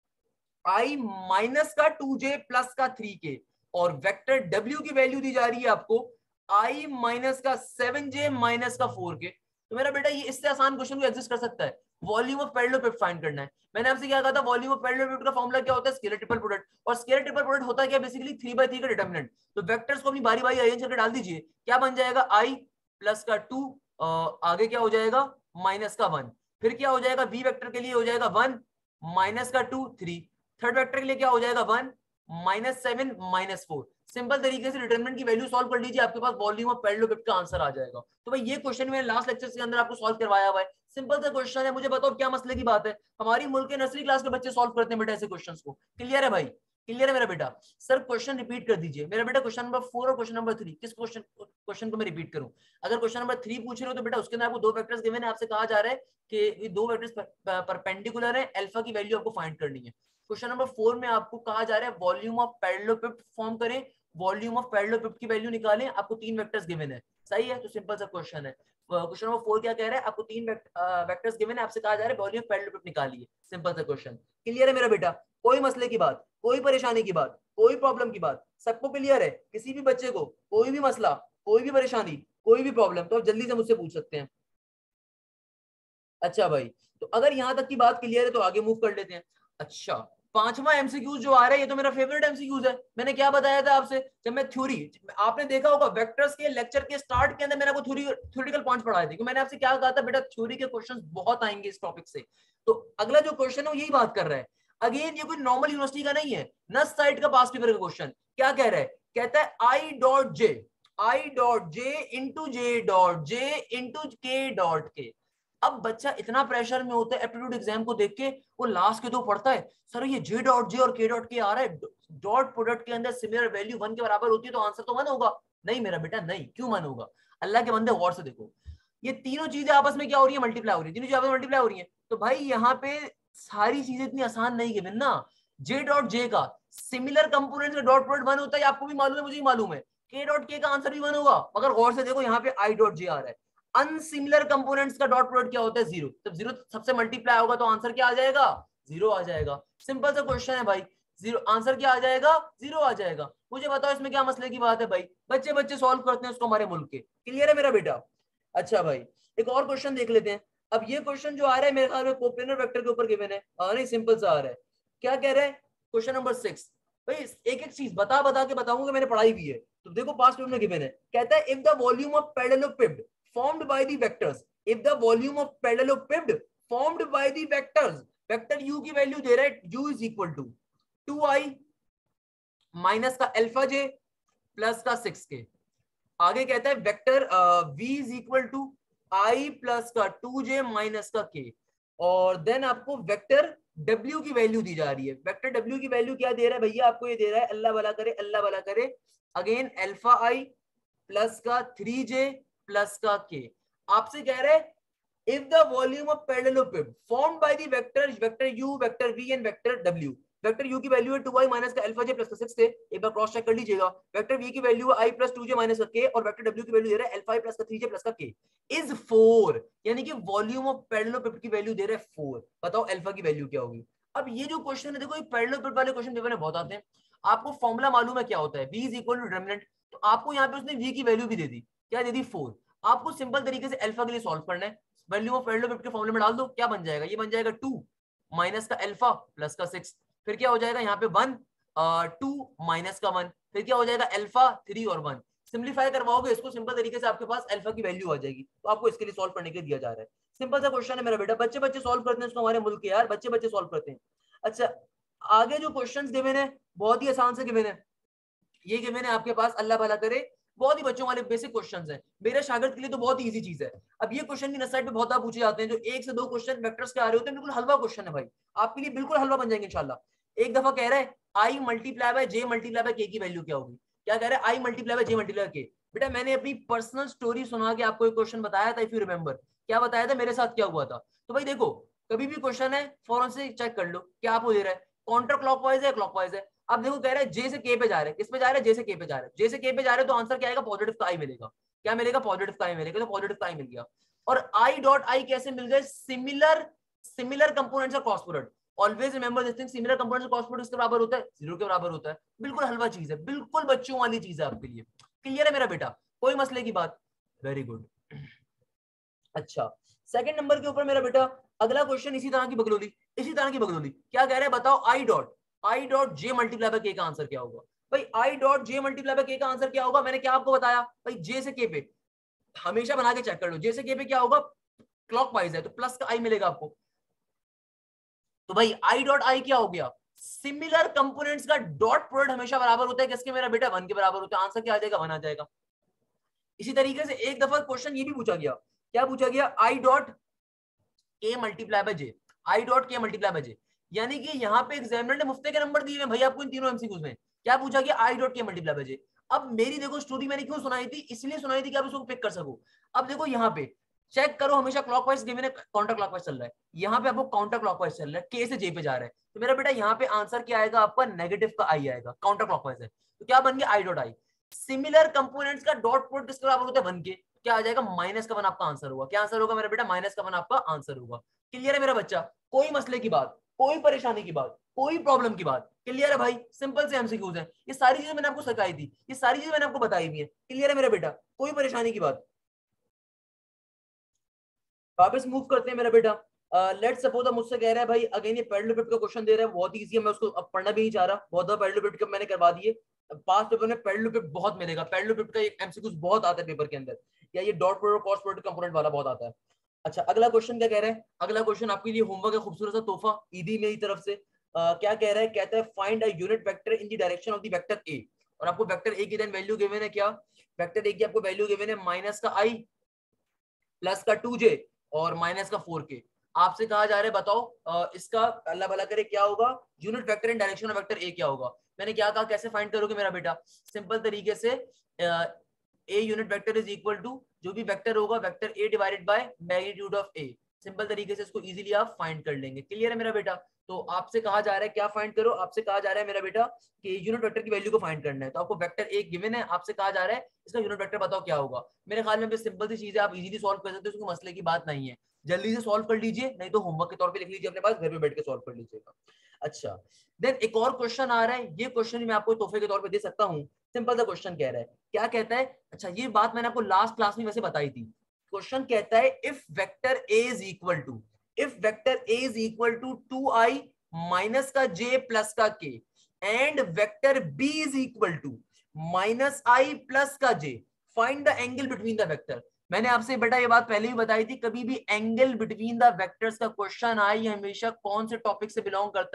आई माइनस का टू जे प्लस का थ्री के, और वेक्टर डब्ल्यू की वैल्यू दी जा रही है आपको आई माइनस का सेवन जे माइनस का फोर के। तो मेरा बेटा ये इससे आसान क्वेश्चन को एग्जिस्ट कर सकता है, वॉल्यूम ऑफ पैरेललोग्राफ फाइंड करना है। मैंने आपसे क्या कहा था, वॉल्यूम ऑफ पैरेललोग्राफ का फॉर्मूला क्या होता है, स्केलर ट्रिपल प्रोडक्ट, और स्केलर ट्रिपल प्रोडक्ट होता है क्या, बेसिकली थ्री बाई थ्री का डिटरमिनेंट। तो वेक्टर्स को अपनी बारी बारी अरेंज करके डाल दीजिए, क्या बन जाएगा, आई प्लस का टू, आगे क्या हो जाएगा, माइनस का वन, फिर क्या हो जाएगा, वी वेक्टर के लिए हो जाएगा वन माइनस का टू थ्री, थर्ड वेक्टर के लिए क्या हो जाएगा, one minus seven minus four. Simple तरीके से डिटरमिनेंट की वैल्यू सॉल्व कर लीजिए, आपके पास वॉल्यूम ऑफ पैरेललोग्राफ का आंसर आ जाएगा। तो भाई ये क्वेश्चन मैंने लास्ट लेक्चर के अंदर आपको सॉल्व करवाया हुआ है, सिंपल सा क्वेश्चन है। मुझे बताओ क्या मसले की बात है, हमारी मुल्क के नर्सरी क्लास के बच्चे सॉल्व करते हैं बेटा ऐसे क्वेश्चंस को। क्लियर है भाई, क्लियर है मेरा बेटा। सर क्वेश्चन रिपीट कर दीजिए मेरा बेटा, क्वेश्चन नंबर फोर और क्वेश्चन नंबर थ्री, किस क्वेश्चन क्वेश्चन को मैं रिपीट करूं। अगर क्वेश्चन नंबर थ्री पूछ रहे हो तो बेटा उसके अंदर आपको दो वेक्टर्स गिवन है, आपसे कहा जा रहा है कि ये दो वेक्टर्स परपेंडिकुलर है, अल्फा की वैल्यू आपको फाइंड करनी है। क्वेश्चन नंबर फोर में आपको कहा जा रहा है वॉल्यूम ऑफ पैरेललोग्राफ फॉर्म करें, वॉल्यूम ऑफ पैरेललोग्राफ की वैल्यू निकालें, आपको तीन वेक्टर्स गिवन है, सही है। तो सिंपल सा क्वेश्चन है। क्वेश्चन नंबर फोर क्या कह रहा है, आपको तीन वेक्टर्स गिवन है, आपसे कहा जा रहा है वॉल्यूम ऑफ पैरेललोग्राफ निकालिए, सिंपल सा क्वेश्चन। क्लियर है मेरा बेटा, कोई मसले की बात, कोई परेशानी की बात, कोई प्रॉब्लम की बात, सबको क्लियर है। किसी भी बच्चे को कोई भी मसला, कोई भी परेशानी, कोई भी प्रॉब्लम, तो आप जल्दी से मुझसे पूछ सकते हैं। अच्छा भाई, तो अगर यहां तक की बात क्लियर है तो आगे मूव कर लेते हैं। अच्छा, पांचवा एमसीक्यूज जो आ रहा है ये तो मेरा फेवरेट एमसीक्यूज है। मैंने क्या बताया था आपसे, जब मैं थ्योरी, आपने देखा होगा वेक्टर्स के लेक्चर के स्टार्ट के अंदर मैंने आपको थ्योरी थ्योरेटिकल पॉइंट्स पढ़ाए थे कि मैंने आपसे क्या कहा था, बेटा थ्योरी के क्वेश्चंस बहुत आएंगे इस टॉपिक से। तो अगला जो क्वेश्चन है वो यही बात कर रहा है। अगेन ये कोई नॉर्मल यूनिवर्सिटी का नहीं है, नस साइड का पास पेपर का क्वेश्चन। क्या कह रहा है, कहता है i dot j, i dot j into j dot j into k dot k. अब बच्चा इतना प्रेशर में होता है एप्टीट्यूड एग्जाम को देख के, वो लास्ट के दो पढ़ता है, सर ये जे डॉट जे और के डॉट के आ रहा है, डॉट प्रोडक्ट के अंदर सिमिलर वैल्यू वन के बराबर होती है तो आंसर तो वन होगा। नहीं मेरा बेटा नहीं, क्यों वन होगा, अल्लाह के बंदे गौर से देखो, ये तीनों चीजें आपस में क्या हो रही है, मल्टीप्लाई हो रही है, तीनों चीजें आपस में मल्टीप्लाई हो रही है। तो भाई यहाँ पे सारी चीजें इतनी आसान नहीं गिवन ना। जे डॉट जे का सिमिलर कंपोनेंट्स का डॉट प्रोडक्ट वन होता है, आपको भी मालूम है मुझे भी मालूम है, के डॉट के का आंसर भी वन होगा, मगर गौर से देखो यहाँ पे आई डॉट जे आ रहा है। अनसिमिलर कंपोनेंट्स का डॉट प्रोडक्ट क्या होता है, जीरो। जब जीरो सबसे मल्टीप्लाई होगा तो आंसर क्या आ जाएगा, जीरो आ जाएगा। सिंपल सा क्वेश्चन है भाई, जीरो आंसर क्या आ जाएगा, जीरो आ जाएगा। मुझे बताओ इसमें क्या मसले की बात है भाई, बच्चे बच्चे सॉल्व करते हैं उसको हमारे मुल्क के। क्लियर है मेरा बेटा। अच्छा भाई, एक और क्वेश्चन देख लेते हैं। अब ये क्वेश्चन जो आ रहा है मेरे ख्याल में कोप्लेनर वेक्टर के ऊपर गिवन है, आ, नहीं सिंपल सा आ रहा है। क्या कह रहे हैं, क्वेश्चन नंबर सिक्स। भाई एक एक चीज बता बता के बताऊंगा, मैंने पढ़ाई भी है। तो देखो पास्ट पेपर में गिवन है, कहता है if the volume of parallelogram formed by the vectors, if the volume of parallelepiped formed by the vectors, vector u की वैल्यू दे रहा है u is equal to, two I minus का alpha j plus का six k. आगे कहता है vector v is equal to I plus का टू जे माइनस का के, और देन आपको वेक्टर w की वैल्यू दी जा रही है। वेक्टर w की वैल्यू क्या दे रहा है भैया, आपको ये दे रहा है, अल्लाह भला करे अल्लाह भला करे, अगेन अल्फा आई प्लस का थ्री जे प्लस का के। आपसे कह रहे हैं if the volume of parallelepiped formed by the vectors vector u vector v and vector w, vector u की वैल्यू है टू आई माइनस का अल्फा जे प्लस का सिक्स से, एक बार क्रॉस चेक कर लीजिएगा। वेक्टर v की वैल्यू है i plus two J minus का k, और वेक्टर w की वैल्यू दे रहा है अल्फा i प्लस का थ्री जे प्लस का k इज फोर, यानी कि वॉल्यूम ऑफ पैरेललोपिड की वैल्यू दे रहा है फोर। बताओ अल्फा की वैल्यू क्या होगी। अब ये जो क्वेश्चन है, देखो ये पैरेललोपिड वाले क्वेश्चन पेपर में बहुत आते हैं। आपको फॉर्मूला मालूम है क्या होता है, v is equal to determinant, तो आपको यहाँ पे उसने v की वैल्यू भी दे दी, क्या दे दी, फोर। आपको सिंपल तरीके से अल्फा के लिए सॉल्व करना है, वैल्यू ऑफ पैरेललोपिड के फॉर्मूले में डाल दो, क्या बन जाएगा, ये बन जाएगा टू माइनस का अल्फा प्लस का सिक्स, फिर क्या हो जाएगा यहाँ पे वन, टू माइनस का वन, फिर क्या हो जाएगा अल्फा थ्री और वन। सिंपलीफाई करवाओगे इसको सिंपल तरीके से, आपके पास अल्फा की वैल्यू आ जाएगी। तो आपको इसके लिए सॉल्व करने के लिए दिया जा रहा है। सिंपल सा क्वेश्चन है मेरा बेटा, बच्चे बच्चे सॉल्व करते हैं इसको, हमारे मुल्क के यार बच्चे बच्चे सॉल्व करते हैं। अच्छा आगे जो क्वेश्चंस गिवन है बहुत ही आसान से गिवन है, ये गिवन है आपके पास, अल्लाह भला करे, बहुत ही बच्चों वाले बेसिक क्वेश्चंस हैं, मेरे शागिर्द के लिए तो बहुत ही इजी चीज है। अब ये क्वेश्चन भी नसाइड पे बहुत बार पूछे जाते हैं, जो एक से दो क्वेश्चन वेक्टर्स के आ रहे होते हैं, बिल्कुल हलवा क्वेश्चन है भाई, आपके लिए बिल्कुल हलवा बन जाएंगे इंशाल्लाह। एक दफा कह रहा है i multiply by j multiply by k की वैल्यू क्या होगी, क्या कह रहा है, i multiply by j multiply by k. बेटा मैंने अपनी पर्सनल स्टोरी सुना के आपको एक क्वेश्चन बताया था, इफ यू रिमेंबर, क्या बताया था, मेरे साथ क्या हुआ था। तो भाई देखो कभी भी क्वेश्चन है फौरन से चेक कर लो क्या आपको दे रहा है, काउंटर क्लॉकवाइज है क्लॉकवाइज है। अब देखो कह रहा है जे से के पे जा रहे हैं, किस पे जा रहे हैं, जे से के पे जा रहे हैं, जे से के पे जा रहे हैं, तो आंसर क्या आएगा, पॉजिटिव का आई मिलेगा, क्या मिलेगा, पॉजिटिव का आई मिलेगा, तो पॉजिटिव का आई मिल गया। और आई डॉट आई कैसे मिल गए, सिमिलर सिमिलर कंपोनेंट्स और cross product, always remember this thing, similar components और क्रॉस प्रोडक्ट किसके बराबर होता है, जीरो के बराबर होता है। बिल्कुल हलवा चीज है, बिल्कुल बच्चों वाली चीज है आपके लिए, क्लियर है मेरा बेटा, कोई मसले की बात, वेरी गुड। अच्छा सेकंड नंबर के ऊपर मेरा बेटा अगला क्वेश्चन इसी तरह की बगलोली, इसी तरह की बगलोली, क्या कह रहे हैं बताओ, i dot i dot j multiply by k का आंसर क्या होगा। भाई i dot j multiply by k का आंसर क्या होगा, मैंने क्या आपको बताया भाई, जे से के पे हमेशा बना के चेक कर लो, जे से के पे क्या होगा, क्लॉकवाइज है तो प्लस का आई मिलेगा आपको। तो भाई आई डॉट आई क्या हो गया, सिमिलर कंपोनेंट्स का डॉट प्रोडक्ट हमेशा बराबर होता है किसके मेरा बेटा, वन के बराबर होता है, आंसर क्या आ जाएगा, वन आ जाएगा। इसी तरीके से एक दफा क्वेश्चन ये भी पूछा गया, क्या पूछा गया, i dot k multiply by j, i dot k multiply by j, यानी कि यहाँ पे एग्जामिनर ने मुफ्ते के नंबर दिए हैं भाई आपको इन तीनों एमसीक्यूज में, क्या पूछा गया, i dot k multiply by j. अब मेरी देखो स्टोरी मैंने क्यों सुनाई थी, इसलिए सुनाई थी कि आप इसको पिक कर सको। अब देखो यहाँ पे चेक करो, हमेशा क्लॉकवाइज गिवन है, काउंटर क्लॉकवाइज चल रहा है, यहाँ पे आपको काउंटर क्लॉकवाइज चल रहा है, के से जे पे जा रहा है, तो मेरा बेटा यहाँ पे आंसर क्या आएगा आपका, नेगेटिव का आई आएगा, काउंटर क्लॉकवाइज है, तो क्या बन गया, i dot i. Similar components का डॉट प्रोडक्ट किसके बराबर होता है, वन के, क्या आ जाएगा, माइनस का वन आपका आंसर होगा, क्या आंसर होगा मेरा बेटा, माइनस का वन आपका आंसर होगा। क्लियर है मेरा बच्चा, कोई मसले की बात, कोई परेशानी की बात, कोई प्रॉब्लम की बात, क्लियर है भाई, सिंपल से एमसीक्यूज हैं, ये सारी चीजें मैंने आपको सिखाई थी, ये सारी चीजें मैंने आपको बताई हुई है, क्लियर है मेरा बेटा, कोई परेशानी की बात। वापस मूव करते हैं मेरा बेटा, लेट सपोज मुझसे कह रहा है भाई अगेन ये पैरेललोपिड का क्वेश्चन दे रहा है, बहुत इजी है, मैं उसको अब पढ़ना भी नहीं चाह रहा, बहुत दफा पैरेललोपिड का मैंने करवा दिए, पास पेपर में पैरेललोपिड बहुत मिलेगा, पैरेललोपिड का एक एमसीक्यूज बहुत आता है पेपर के अंदर, या ये dot product cross product component वाला बहुत आता है। अच्छा अगला क्वेश्चन क्या कह रहा है, अगला क्वेश्चन आपके लिए होमवर्क है, खूबसूरत सा तोहफा ईदी मेरी तरफ से, uh, क्या कह रहा है, कहता है find a unit vector in the direction of the vector a, और आपको वेक्टर ए की देन वैल्यू गिवन है, क्या वेक्टर ए की आपको वैल्यू गिवन है, माइनस का आई प्लस का टू जे और माइनस का फोर के। आपसे कहा जा रहा है बताओ आ, इसका अल्लाह भला करे क्या होगा, unit vector in direction of vector a क्या होगा। मैंने क्या कहा, कैसे फाइंड करोगे मेरा बेटा, सिंपल तरीके से a unit vector is equal to जो भी वेक्टर होगा vector a divided by magnitude of a, simple तरीके से इसको इजीली आप फाइंड कर लेंगे। क्लियर है मेरा बेटा, तो आपसे कहा जा रहा है क्या फाइंड करो, आपसे कहा जा रहा है मेरा बेटा कि यूनिट वेक्टर की वैल्यू को फाइंड करना है, तो आपको वेक्टर एक गिवन है, आपसे कहा जा रहा है इसका यूनिट वेक्टर बताओ क्या होगा। मेरे ख्याल में सिंपल सी चीज है, आप इजीली सॉल्व कर सकते हो, उसको मसले की बात नहीं है, जल्दी से सॉल्व कर लीजिए, नहीं तो होमवर्क के तौर पे लिख लीजिए अपने पास, घर में बैठ के सॉल्व कर लीजिएगा। अच्छा देन एक और क्वेश्चन आ रहा है, ये क्वेश्चन मैं आपको तोहफे के तौर पे दे सकता हूँ, सिंपल सा क्वेश्चन कह रहा है, क्या कहता है, अच्छा ये बात मैंने आपको लास्ट क्लास में वैसे बताई थी, क्वेश्चन कहता है if vector a is equal to if vector a is equal to two I minus का जे प्लस का k and vector b is equal to minus i plus का j, find the angle between the vector. मैंने आपसे बेटा ये बात पहले भी बताई थी, कभी भी एंगल बिटवीन द वेक्टर्स का क्वेश्चन आए, ये हमेशा कौन से टॉपिक से बिलोंग करता है,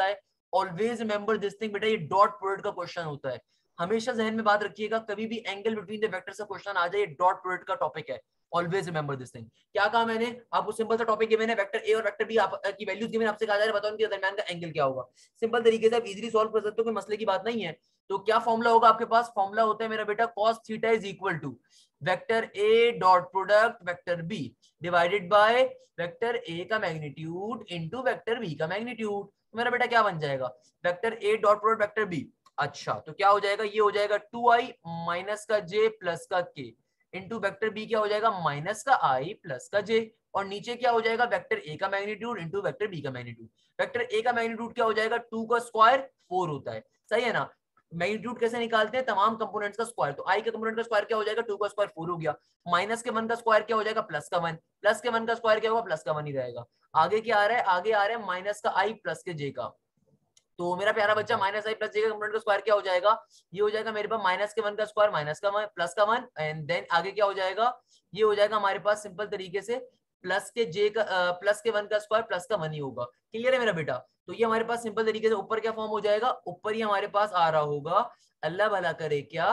ऑलवेज रिमेंबर दिस थिंग बेटा, ये डॉट प्रोडक्ट का क्वेश्चन होता है, हमेशा जहन में बात रखिएगा, कभी भी एंगल बिटवीन द वेक्टर्स का क्वेश्चन आ जाए, डॉट प्रोडक्ट का टॉपिक है, ऑलवेज रिमेंबर दिस थिंग। क्या कहा मैंने आपको, सिंपल सा टॉपिक है, मैंने वेक्टर ए और वेक्टर बी आप, की वैल्यूज गिवन, आपसे कहा जा रहा है बताओ इनके दरमियान का एंगल क्या होगा। सिंपल तरीके से आप इजीली सॉल्व कर सकते हो, कोई मसले की बात नहीं है। तो क्या फॉर्मूला होगा आपके पास, फॉर्मूला होता है मेरा बेटा cos theta is equal to vector a dot product vector b divided by vector a का मैग्नीट्यूड इनटू वेक्टर बी का मैग्नीट्यूड। मेरा बेटा क्या बन जाएगा, vector a dot product vector b, अच्छा तो क्या हो जाएगा, ये हो जाएगा टू आई माइनस का जे प्लस का के इंटू वेक्टर बी क्या हो जाएगा माइनस का आई प्लस का जे, और नीचे क्या हो जाएगा वेक्टर ए का मैग्नीट्यूड इंटू वेक्टर बी का मैग्नीट्यूड। वेक्टर ए का मैग्नीट्यूड क्या हो जाएगा, टू का स्क्वायर फोर होता है, सही है ना। मैग्नीट्यूड कैसे निकालते हैं, तमाम कंपोनेंट्स का स्क्वायर, तो आई के कंपोनेंट का स्क्वायर क्या हो जाएगा, टू का स्क्वायर फोर हो गया, माइनस के वन का स्क्वायर क्या हो जाएगा प्लस का वन, प्लस के वन का स्क्वायर क्या होगा प्लस का वन ही रहेगा। आगे क्या आ रहा है, आगे आ रहा है माइनस का आई प्लस के जे का, तो मेरा प्यारा बच्चा माइनस आई प्लस जे का कंपोनेंट का स्क्वायर क्या हो जाएगा, ये हो जाएगा मेरे पास माइनस के वन का स्क्वायर माइनस का वन प्लस का वन, एंड देन आगे क्या हो जाएगा, ये हो जाएगा हमारे पास सिंपल तरीके से प्लस के जे का प्लस के वन का स्क्वायर प्लस का वन ही होगा। क्लियर है मेरा बेटा, तो ये हमारे पास सिंपल तरीके से ऊपर क्या फॉर्म हो जाएगा, ऊपर ही हमारे पास आ रहा होगा, अल्लाह भला करे क्या,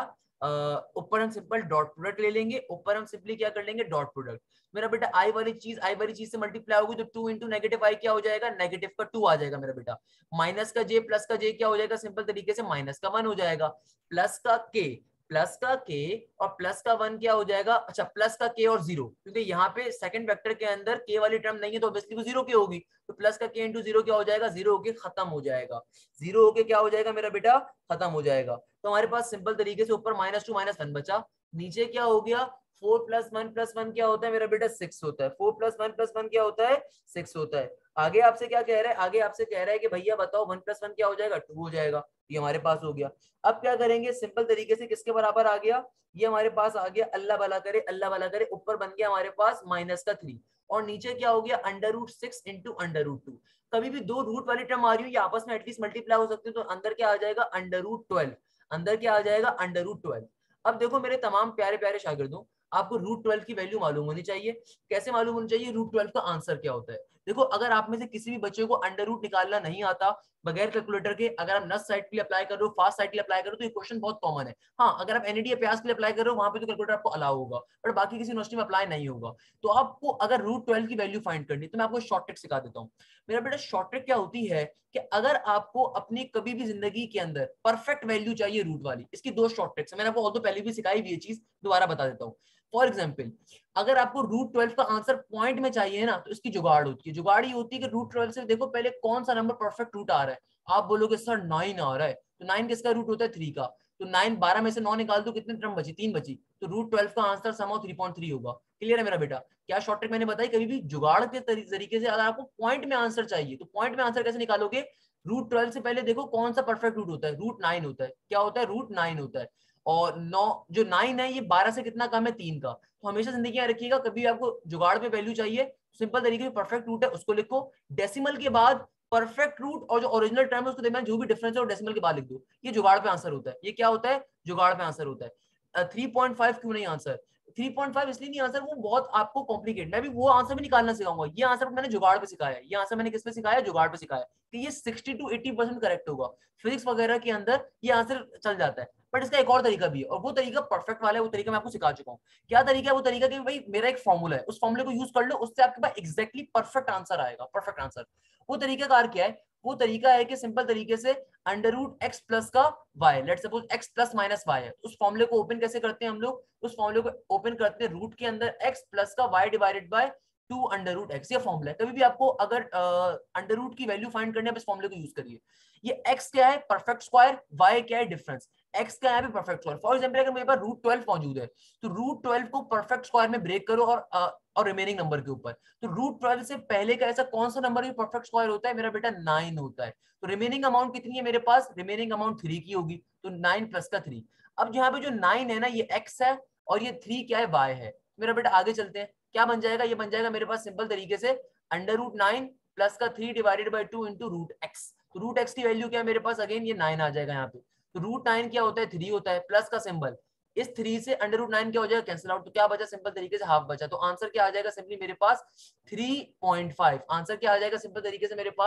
ऊपर हम सिंपल डॉट प्रोडक्ट ले लेंगे, ऊपर हम सिंपली क्या कर लेंगे डॉट प्रोडक्ट। मेरा बेटा आई वाली चीज आई वाली चीज से मल्टीप्लाई होगी तो टू इंटू नेगेटिव आई क्या हो जाएगा, नेगेटिव का टू आ जाएगा मेरा बेटा, माइनस का जे प्लस का जे क्या हो जाएगा, सिंपल तरीके से माइनस का वन हो जाएगा, प्लस का के प्लस का के और प्लस का वन क्या हो जाएगा, अच्छा प्लस का के और जीरो, क्योंकि यहाँ पे सेकंड वेक्टर के अंदर के वाली टर्म नहीं है तो ऑब्वियसली वो जीरो के होगी, तो प्लस का के इंटू जीरो क्या हो जाएगा, जीरो होके खत्म हो जाएगा, जीरो होके क्या हो जाएगा मेरा बेटा खत्म हो जाएगा। तो हमारे पास सिंपल तरीके से ऊपर माइनस टू माइनस वन बचा, नीचे क्या हो गया, four plus one plus one क्या होता है मेरा बेटा सिक्स होता है, four plus one plus one क्या होता है सिक्स होता है। आगे आपसे क्या कह रहा है, आगे आपसे कह रहा है कि भैया बताओ वन प्लस वन क्या हो जाएगा, टू हो जाएगा, ये हमारे पास हो गया। अब क्या करेंगे, सिंपल तरीके से किसके बराबर आ गया, ये हमारे पास आ गया, अल्लाह भला करे अल्लाह भला करे, ऊपर बन गया हमारे पास माइनस का थ्री और नीचे क्या हो गया under root six into under root two. कभी भी दो रूट वाली टर्म आ रही हो ये आपस में एटलीस्ट मल्टीप्लाई हो सकती है, तो अंदर क्या आ जाएगा अंडर रूट ट्वेल्व, अंदर क्या आ जाएगा अंडर रूट ट्वेल्व। अब देखो मेरे तमाम प्यारे प्यारे शागिर्दों, आपको रूट ट्वेल्व की वैल्यू मालूम होनी चाहिए। कैसे मालूम होनी चाहिए, रूट ट्वेल्व का आंसर क्या होता है। देखो अगर आप में से किसी भी बच्चे को अंडर रूट निकालना नहीं आता बगैर कैलकुलेटर के, अगर आप नस साइड के लिए अप्लाई कर रहे हो फास्ट साइड के लिए अप्लाई करो तो ये क्वेश्चन बहुत कॉमन है। हाँ अगर आप एनईडी अभ्यास के लिए अप्लाई कर रहे हो वहां पे तो कैलकुलेटर आपको अलाउ होगा, बट बाकी किसी यूनिवर्सिटी में अप्लाई नहीं होगा। तो आपको अगर रूट ट्वेल्व की वैल्यू फाइंड करनी तो मैं आपको शॉर्ट ट्रिक सिखा देता हूँ। मेरा बेटा शॉर्ट ट्रिक क्या होती है कि अगर आपको अपनी कभी भी जिंदगी के अंदर परफेक्ट वैल्यू चाहिए रूट वाली, इसकी दो शॉर्ट ट्रिक्स है, मैंने आपको और तो पहले भी सिखाई हुई ये चीज, दोबारा बता देता हूँ। फॉर एग्जाम्पल अगर आपको रूट ट्वेल्व का आंसर पॉइंट में चाहिए ना तो इसकी जुगाड़ होती है, जुगाड़ ये होती है कि रूट ट्वेल्व से देखो पहले कौन सा नंबर परफेक्ट रूट आ रहा है। आप बोलोगे सर नाइन आ रहा है, तो नाइन किसका रूट होता है थ्री का, तो नाइन बारह में से नौ निकाल दो कितने टर्म बची, तीन बची, तो रूट ट्वेल्व का आंसर समाउ थ्री पॉइंट थ्री होगा। क्लियर है मेरा बेटा, क्या शॉर्ट ट्रिक मैंने बताई, कभी भी जुगाड़ के तरीके से अगर आपको पॉइंट में आंसर चाहिए तो पॉइंट में आंसर कैसे निकालोगे, रूट ट्वेल्व से पहले देखो कौन सा परफेक्ट रूट होता है, रूट नाइन होता है, क्या होता है रूट नाइन होता है, और नौ जो नाइन है ये बारह से कितना कम है तीन का। तो हमेशा जिंदगी में रखिएगा कभी आपको जुगाड़ पे वैल्यू चाहिए सिंपल तरीके से परफेक्ट रूट है उसको लिखो, डेसिमल के बाद परफेक्ट रूट और जो ओरिजिनल टर्म है उसके दरमियान जो भी डिफरेंस है वो डेसिमल के बाद लिख दो, ये जुगाड़ पे आंसर होता है। ये क्या होता है, जुगाड़ पे आंसर होता है। थ्री पॉइंट फाइव क्यों नहीं आंसर, थ्री पॉइंट फाइव इसलिए नहीं आंसर, वो बहुत आपको कॉम्प्लिकेट, मैं भी वो आंसर भी निकालना सिखाऊंगा, ये आंसर मैंने जुगाड़ पे सिखाया, ये आंसर मैंने किस पे सिखाया, जुगाड़ पे सिखाया कि ये sixty to eighty percent correct होगा। फिजिक्स वगैरह के अंदर ये आंसर चल जाता है, बट इसका एक और तरीका भी है और वो तरीका परफेक्ट वाला है, वो तरीका मैं आपको सिखा चुका हूँ। क्या तरीका है वो तरीका कि भाई मेरा एक फॉर्मूला है उस फॉर्मूले को यूज कर लो, उससे आपके पास एक्जैक्टली परफेक्ट आंसर आएगा, परफेक्ट आंसर। वो तरीका कार क्या है, वो तरीका है कि सिंपल तरीके से अंडर रूट एक्स प्लस का y, let suppose x plus minus y है, उस फॉर्मूले को ओपन कैसे करते हैं हम लोग, उस फॉर्मूले को ओपन करते हैं रूट के अंदर एक्स प्लस का y divided by two under root x, ये फॉर्मूला है। कभी भी आपको अगर अंडर रूट की वैल्यू फाइंड करनी है इस फॉर्मूले को यूज करिए। ये x क्या है परफेक्ट स्क्वायर, y क्या है डिफरेंस, x क्या है परफेक्ट स्क्वायर। फॉर एग्जांपल अगर मेरे पास रूट ट्वेल्व मौजूद है तो रूट ट्वेल्व को परफेक्ट स्क्वायर में ब्रेक करो और uh, और रिमेनिंग नंबर के ऊपर, तो रूट ट्वेल्व से पहले का ऐसा कौन सा नंबर परफेक्ट स्क्वायर होता है मेरा बेटा नाइन होता है। तो रिमेनिंग अमाउंट कितनी है मेरे पास, रिमेनिंग अमाउंट थ्री की होगी, तो नाइन प्लस का थ्री। अब यहाँ पे जो नाइन है ना ये x है और ये थ्री क्या है y है। मेरा बेटा आगे चलते हैं, क्या बन जाएगा, ये बन जाएगा मेरे पास सिंपल तरीके से अंडर रूट नाइन प्लस का three divided by two into root x. तो रूट एक्स की वैल्यू क्या है मेरे पास, अगेन ये नाइन आ जाएगा यहाँ पे। तो रूट नाइन क्या होता है, थ्री होता है, प्लस का सिंबल, इस थ्री से अंडर रूट नाइन क्या हो जाएगा कैंसिल आउट, तो क्या बचा सिंपल तरीके से हाफ बचा। तो आंसर क्या आ जाएगा सिंपली मेरे पास थ्री पॉइंट फाइव, आंसर क्या आ जाएगा सिंपल तरीके से मेरे पास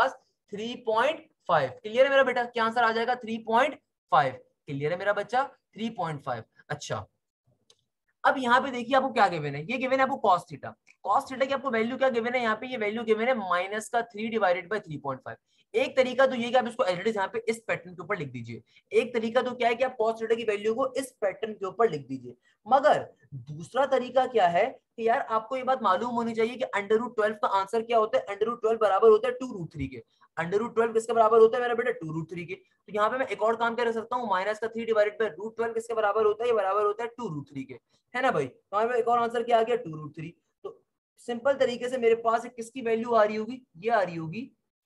थ्री पॉइंट फाइव। क्लियर है मेरा बेटा? क्या आंसर आ जाएगा? Three point five. क्लियर है मेरा बच्चा? Three point five. अच्छा, अब यहाँ पे देखिए आपको क्या गिवन है, ये गिवन है आपको cos थीटा। cos थीटा की आपको वैल्यू क्या गिवन है यहाँ पे? ये वैल्यू गिवन है माइनस का three divided by three point five. एक तरीका तो ये कि आप इसको एज यहाँ पे इस पैटर्न के ऊपर लिख दीजिए। एक तरीका तो क्या है कि आप cos थीटा की वैल्यू को इस पैटर्न के ऊपर लिख दीजिए। मगर दूसरा तरीका क्या है कि यार आपको ये बात मालूम होनी चाहिए कि अंडर रूट ट्वेल्व का आंसर क्या होता है। अंडर रूट ट्वेल्व बराबर होता है टू रूट थ्री के। अंडर रूट ट्वेल्व किसके बराबर होता है मेरा बेटा? टू रूट थ्री के। तो यहाँ पे मैं एक और काम कर सकता हूँ, माइनस का three divided by root twelve किसके बराबर होता है? ये बराबर होता है टू रूट थ्री के, है ना भाई? तो हमारे एक और आंसर क्या आ गया? Two root three. तो सिंपल तरीके से मेरे पास किसकी वैल्यू आ रही होगी? ये आ रही होगी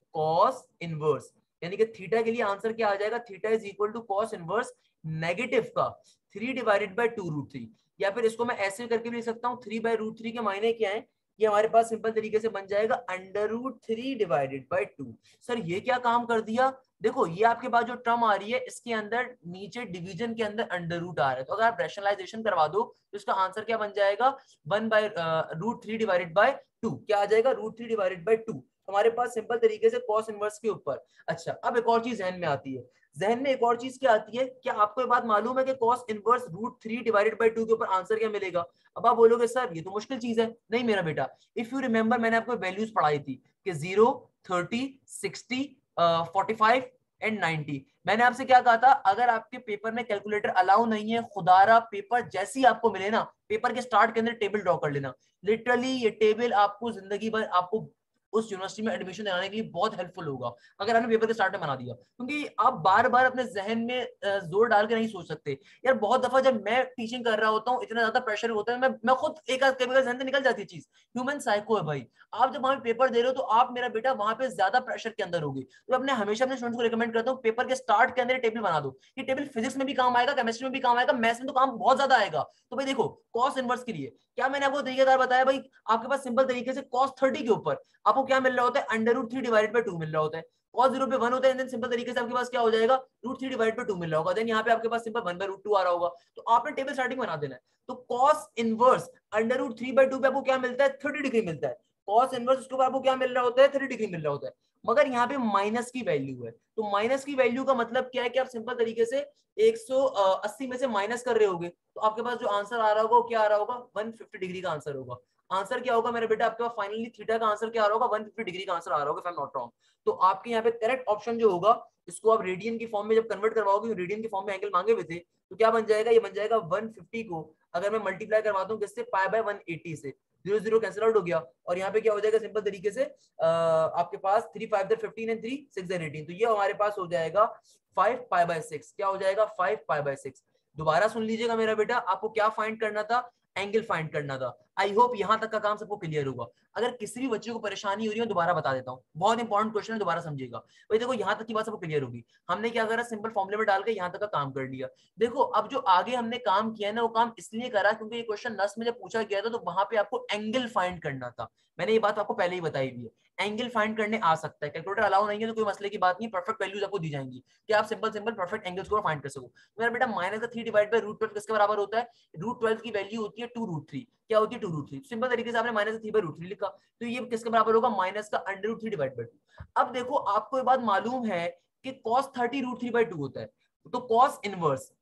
कॉस इनवर्स, यानी कि थीटा के लिए आंसर क्या आ जाएगा? Theta is equal to cos inverse negative का three divided by two root three. या फिर इसको मैं ऐसे करके भी लिख सकता हूँ, थ्री बाय रूट थ्री के मायने क्या है? ये हमारे पास सिंपल तरीके से बन जाएगा under root three divided by two. Sir ये क्या काम कर दिया? देखो ये आपके पास जो टर्म आ रही है इसके अंदर नीचे डिवीजन के अंदर अंडर रूट आ रहा है, तो अगर आप रैशनलाइजेशन करवा दो तो इसका आंसर क्या बन जाएगा? One by root three divided by two. क्या आ जाएगा? Root three divided by two. हमारे पास सिंपल तरीके से कॉस इनवर्स के ऊपर। अच्छा, अब एक और चीज जहन में आती है। जहन में एक और चीज क्या आती है? क्या आपको ये बात मालूम है कि cos inverse root three divided by two के ऊपर आंसर क्या मिलेगा? अब आप बोलोगे सर ये तो मुश्किल चीज है। नहीं मेरा बेटा, इफ यू रिमेंबर मैंने आपको वैल्यूज पढ़ाई थी कि zero, thirty, sixty, forty five and ninety. मैंने आपसे क्या कहा था? अगर आपके पेपर में कैलकुलेटर अलाउ नहीं है, खुदारा पेपर जैसे ही आपको मिले ना, पेपर के स्टार्ट के अंदर टेबल ड्रॉ कर लेना। लिटरली ये टेबल आपको जिंदगी भर आपको उस यूनिवर्सिटी में एडमिशन दिलाने के लिए बहुत हेल्पफुल होगा अगर आपने पेपर के स्टार्ट में बना दिया, क्योंकि आप बार बार अपने जहन में जोर डाल के नहीं सोच सकते। यार बहुत दफा जब मैं टीचिंग कर रहा होता हूँ, इतना ज्यादा प्रेशर होता है, मैं मैं खुद एक आध कभी जहन से निकल जाती है चीज। ह्यूमन साइको है भाई। आप जब वहां पे पेपर दे रहे हो तो आप मेरा बेटा वहां पे ज्यादा प्रेशर के अंदर होगी। तो अपने हमेशा अपने स्टूडेंट्स को रिकमेंड करता हूँ पेपर के स्टार्ट के अंदर टेबल बना दो। ये टेबल फिजिक्स में भी काम आएगा, केमिस्ट्री में भी काम आएगा, मैथ्स में तो काम बहुत ज्यादा आएगा। तो भाई देखो कॉस इनवर्स के लिए क्या मैंने आपको तरीकेदार बताया भाई? आपके पास सिंपल तरीके से कॉस थर्टी के ऊपर आपको क्या मिल रहा होता है? Under root three divided by two मिल रहा होता है। कॉस जीरो पे वन होता है, देन सिंपल तरीके से आपके पास क्या हो जाएगा? Root three divide by two मिल रहा होगा। देन यहाँ पे आपके पास simple one by root two आ रहा होगा। तो आपने टेबल स्टार्टिंग बना देना है। तो cos inverse under root three by two पे आपको क्या मिलता है? थर्टी डिग्री मिलता है। कॉस इनवर्स उसके ऊपर आपको क्या मिल रहा होता है? थर्टी डिग्री मिल रहा होता है। मगर यहाँ पे माइनस की वैल्यू है, तो माइनस की वैल्यू का मतलब क्या है कि आप सिंपल तरीके से एक सौ अस्सी में से माइनस कर रहे होगे, तो आपके पास जो आंसर आ रहा होगा वो क्या आ रहा होगा? वन फिफ्टी डिग्री का आंसर होगा। आंसर क्या होगा मेरे बेटा? आपके पास फाइनली थीटा का आंसर क्या आ रहा होगा? वन फिफ्टी डिग्री का आंसर आ रहा होगा, if I am not wrong. तो आपके यहाँ पे करेक्ट ऑप्शन जो होगा, इसको आप रेडियन की फॉर्म में जब कन्वर्ट करवाओगे, रेडियन की फॉर्म में एंगल मांगे हुए थे, तो क्या बन जाएगा? ये बन जाएगा वन फिफ्टी को अगर मैं मल्टीप्लाई करवाता हूँ किससे? पाई बाय वन एटी से, जीरो जीरो कैंसिल आउट हो गया। और यहाँ पे क्या हो जाएगा? सिंपल तरीके से आ, आपके पास थ्री फाइव दर फिफ्टीन एंड थ्री सिक्स दर एटीन, तो ये हमारे पास हो जाएगा फाइव पाई बाय सिक्स। क्या हो जाएगा? Five pi by six. दोबारा सुन लीजिएगा मेरा बेटा, आपको क्या फाइंड करना था? एंगल फाइंड करना था। आई होप यहां तक का काम सबको क्लियर होगा। अगर किसी भी बच्चे को परेशानी हो रही है दोबारा बता देता हूँ, बहुत इंपॉर्टेंट क्वेश्चन है, दोबारा समझिएगा भाई। देखो यहां तक की बात सबको क्लियर होगी। हमने क्या करा? सिंपल फॉर्मूले में डाल के यहां तक का काम कर लिया। देखो अब जो आगे हमने काम किया ना, वो काम इसलिए करा क्योंकि ये क्वेश्चन नस में जब पूछा गया था तो वहां पे आपको एंगल फाइंड करना था। मैंने ये बात आपको पहले ही बताई हुई है, एंगल फाइंड करने आ सकता है। कैलकुलेटर अलाउ नहीं है तो कोई मसले की बात नहीं, परफेक्ट वैल्यूज आपको दी जाएंगी कि आप सिंपल सिंपल परफेक्ट एंगल्स को फाइंड कर सको। मेरा बेटा माइनस का three divide by root twelve किसके बराबर होता है? रूट ट्वेल्व की वैल्यू होती है टू रूट थ्री। क्या होती है? Two root three. सिंपल तरीके से आपने minus three by root three लिखा, तो ये किसके बराबर होगा? माइनस का under root three divide by two. अब देखो आपको ये बात मालूम है कि cos thirty root three by two होता है, तो cos inverse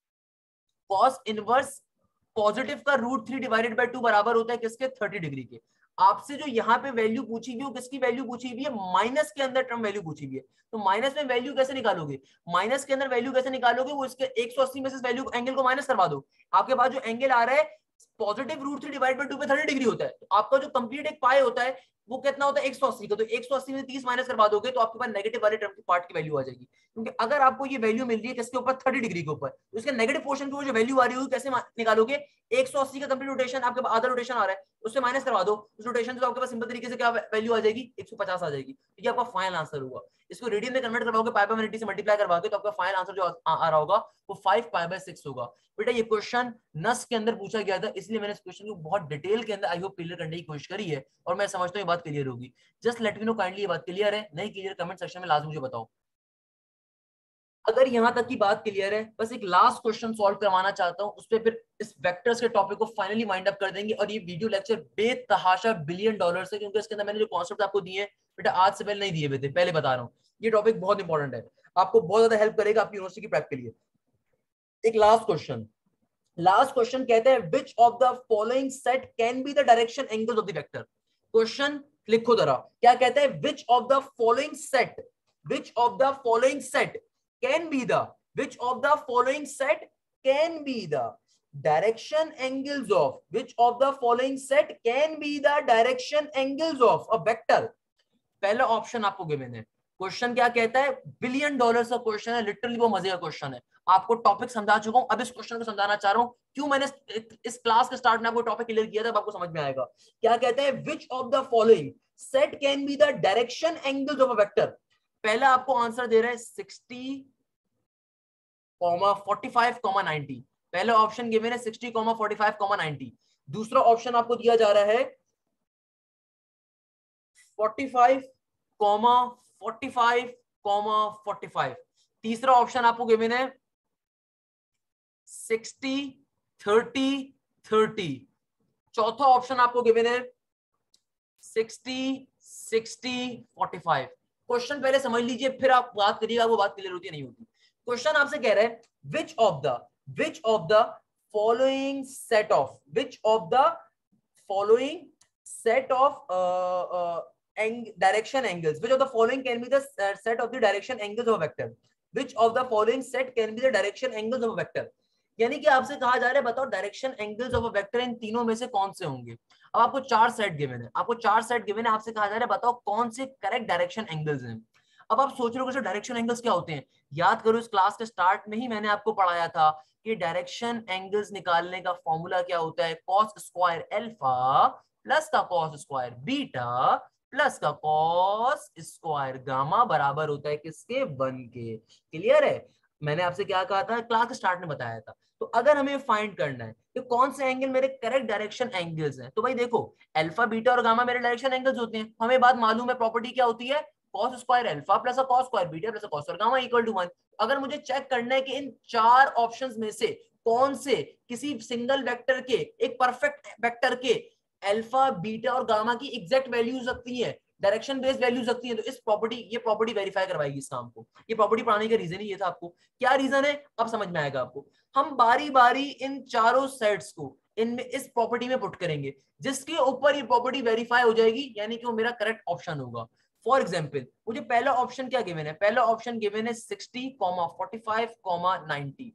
cos inverse positive का root three divided by two बराबर होता है किसके? थर्टी डिग्री के। आपसे जो यहाँ पे वैल्यू पूछी हुई है, किसकी वैल्यू पूछी हुई है? माइनस के अंदर टर्म वैल्यू पूछी हुई है। तो माइनस में वैल्यू कैसे निकालोगे? माइनस के अंदर वैल्यू कैसे निकालोगे? वो इसके एक सौ अस्सी में से वैल्यू एंगल को माइनस करवा दो। आपके पास जो एंगल आ रहा है positive root three divide by two पे थर्टी डिग्री होता है, तो आपका जो कंप्लीट एक पाई होता है वो कितना होता है? एक सौ अस्सी का। तो एक सौ अस्सी में तीस माइनस करवा दोगे तो आपके पास नेगेटिव वाले टर्म की पार्ट की वैल्यू आ जाएगी। क्योंकि अगर आपको ये वैल्यू मिल रही है किसके ऊपर? थर्टी डिग्री के ऊपर, तो इसके नेगेटिव पोर्शन की जो वैल्यू आ रही होगी कैसे निकालोगे? एक सौ अस्सी का कंप्लीट रोटेशन, आपके पास आधा रोटेशन आ रहा है, उससे माइनस करवा दो। उस रोटेशन से तो आपके पास सिंपल तरीके से क्या वैल्यू आ जाएगी? एक सौ पचास आ जाएगी। तो ये आपका फाइनल आंसर होगा। इसको रेडियन में कन्वर्ट करवाओगे, पाई बाय एटी से मल्टीप्लाई करवाओगे, तो आपका फाइनल आंसर जो आ, आ रहा होगा वो फाइव पाई बाय सिक्स होगा। बेटा ये क्वेश्चन नस के अंदर पूछा गया था, इसलिए मैंने इस क्वेश्चन को बहुत डिटेल के अंदर आई होप क्लियर करने की कोशिश करी है, और मैं समझता हूँ ये बात क्लियर होगी। Just let me know kindly ये बात क्लियर है? नहीं क्लियर कमेंट सेक्शन में लाजमी मुझे बताओ। अगर यहां तक की बात क्लियर है, बस एक लास्ट क्वेश्चन सॉल्व करवाना चाहता हूं, उस पर फिर इस वेक्टर्स के टॉपिक को फाइनली वाइंड अप कर देंगे। और ये वीडियो लेक्चर बेतहाशा बिलियन डॉलर से, क्योंकि इसके अंदर मैंने जो कॉन्सेप्ट आपको दिए बेटा आज से पहले नहीं दिए हुए थे, पहले बता रहा हूँ। ये टॉपिक बहुत इंपॉर्टेंट है, आपको बहुत ज्यादा हेल्प करेगा आपकी यूनिवर्सिटी की प्रेप के लिए। एक लास्ट क्वेश्चन, लास्ट क्वेश्चन कहते हैं which of the following set can be the direction angles of the vector. Question लिखो जरा, क्या कहते हैं, which of the following set, which of the following set can be the, which of the following set can be the direction angles of, which of the following set can be the direction angles of a vector। पहला option आपको given है। क्वेश्चन क्या कहता है, billion dollar का question है, literally वो मजे का क्वेश्चन है। आपको टॉपिक समझा चुका हूं, अब इस क्वेश्चन को समझाना चाह रहा हूं, क्यों मैंने इस क्लास के स्टार्ट में आपको टॉपिक क्लियर किया था, आपको समझ में आएगा। क्या कहते हैं, which of the following set can be the direction angles of a vector. पहला आपको आंसर दे रहा है sixty comma forty five comma ninety. पहला ऑप्शन गिवन है sixty comma forty five comma ninety. दूसरा ऑप्शन आपको दिया जा रहा है forty five comma forty five comma forty five. तीसरा ऑप्शन आपको गिवन है सिक्सटी थर्टी थर्टी। चौथा ऑप्शन आपको गिवन है sixty sixty forty five. Question पहले समझ लीजिए, फिर आप बात करिएगा, वो बात क्लियर होती नहीं होती। क्वेश्चन आपसे कह रहा है which of the, which of the following set of, which of the following set of uh, uh, ang direction angles, which of the following can be the uh, set of the direction angles of a vector, which of the following set can be the direction angles of a vector। यानी कि आपसे कहा जा रहा है बताओ direction angles of a vector इन तीनों में से कौन से होंगे। अब आपको चार सेट गिवन है, आपको चार सेट गिवन है, आपसे कहा जा रहा है बताओ कौन से करेक्ट डायरेक्शन एंगल्स हैं। अब आप सोच रहे हो कि डायरेक्शन एंगल्स क्या होते हैं। याद करो, इस क्लास के स्टार्ट में ही मैंने आपको पढ़ाया था कि डायरेक्शन एंगल्स निकालने का फॉर्मूला क्या होता है, कॉस स्क्वायर अल्फा प्लस का कॉस स्क्वायर बीटा प्लस का कॉस स्क्वायर गामा बराबर होता है किसके, वन के। क्लियर है। मैंने आपसे क्या कहा था, क्लास स्टार्ट में बताया था। तो अगर हमें फाइंड करना है कि कौन से एंगल मेरे करेक्ट डायरेक्शन एंगल्स हैं, तो भाई देखो अल्फा बीटा और गामा मेरे डायरेक्शन एंगल्स होते हैं। हमें बात मालूम है, प्रॉपर्टी क्या होती है, cos square alpha plus cos square beta plus cos square gamma equal to one. अगर मुझे चेक करना है कि इन चार ऑप्शंस में से कौन से किसी सिंगल वेक्टर के, एक परफेक्ट वेक्टर के अल्फा बीटा और गामा की एग्जैक्ट वैल्यू सकती है, डायरेक्शन बेस्ड वैल्यू सकती है, तो इस प्रॉपर्टी, ये प्रॉपर्टी वेरीफाई करवाएगी इस काम को। ये प्रॉपर्टी पढ़ाने का रीजन ही ये था। आपको क्या रीजन है अब समझ में आएगा आपको। हम बारी बारी इन चारों सेट्स को इनमें इस प्रॉपर्टी में पुट करेंगे, जिसके ऊपर ये प्रॉपर्टी वेरीफाई हो जाएगी, यानी कि वो मेरा करेक्ट ऑप्शन होगा। फॉर एग्जाम्पल मुझे पहला ऑप्शन क्या गिवन है, पहला ऑप्शन गिवन है sixty comma forty five comma ninety.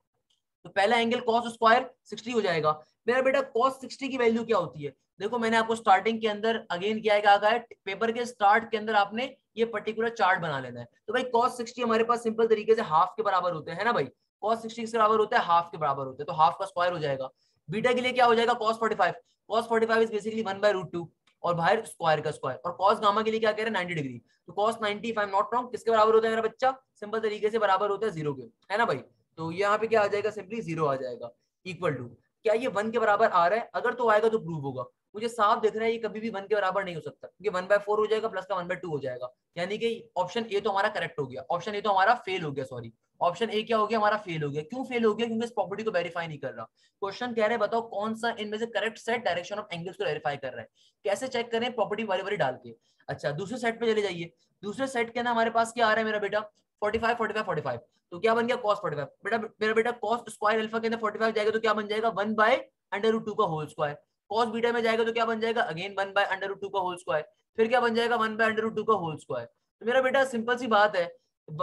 तो पहला एंगल कॉस स्क्वायर सिक्सटी हो जाएगा। मेरा बेटा कॉस सिक्सटी की वैल्यू क्या होती है, देखो मैंने आपको स्टार्टिंग के अंदर अगेन क्या कहा है, पेपर के स्टार्ट के अंदर आपने ये पर्टिकुलर चार्ट बना लेना है। तो भाई कॉस सिक्सटी हमारे पास सिंपल तरीके से हाफ के बराबर होते हैं ना भाई, कॉस सिक्सटी के बराबर होता है हाफ के बराबर होते हैं, तो हाफ का स्क्वायर हो जाएगा। बीटा के लिए क्या हो जाएगा, cos forty five, cos forty five is basically one by root two और बाहर स्क्वायर का स्क्वायर। और कॉस गामा के लिए क्या कह रहे हैं, नाइनटी डिग्री, तो cos ninety if I am not wrong किसके बराबर होता है मेरा बच्चा, सिंपल तरीके से बराबर होता है जीरो के, है ना भाई। तो यहाँ पे क्या आ जाएगा, सिंपली जीरो आ जाएगा। इक्वल टू, क्या ये वन के बराबर आ रहा है, अगर तो आएगा तो प्रूव होगा। मुझे साफ दिख रहा है ये कभी भी वन के बराबर नहीं हो सकता, क्योंकि वन बाय फोर हो जाएगा प्लस का वन बाय टू हो जाएगा, यानी कि ऑप्शन ए तो हमारा करेक्ट हो गया, ऑप्शन ए तो हमारा फेल हो गया, सॉरी ऑप्शन ए क्या हो गया, हमारा फेल हो गया। क्यों फेल हो गया, क्योंकि इस प्रॉपर्टी को वेरीफाई नहीं कर रहा। क्वेश्चन कह रहे हैं बताओ कौन सा इनमें से correct set direction of angles को वेरीफाई कर रहा है। कैसे चेक करें, प्रॉपर्टी वाली वाली डाल के। अच्छा दूसरे सेट पे चले जाइए, दूसरे सेट के अंदर हमारे पास क्या आ रहा है मेरा बेटा, forty five forty five forty five, तो क्या बन गया cos फोर्टी फाइव। बेटा मेरा बेटा cos स्क्वायर अल्फा के अंदर फोर्टी फाइव जाएगा तो क्या बन जाएगा, one by under root two का होल स्क्वायर। cos बीटा में जाएगा तो क्या बन जाएगा, again one by under root two का होल स्क्वायर, फिर क्या बन जाएगा, one by under root two का होल स्क्वायर। तो मेरा बेटा सिंपल सी बात है,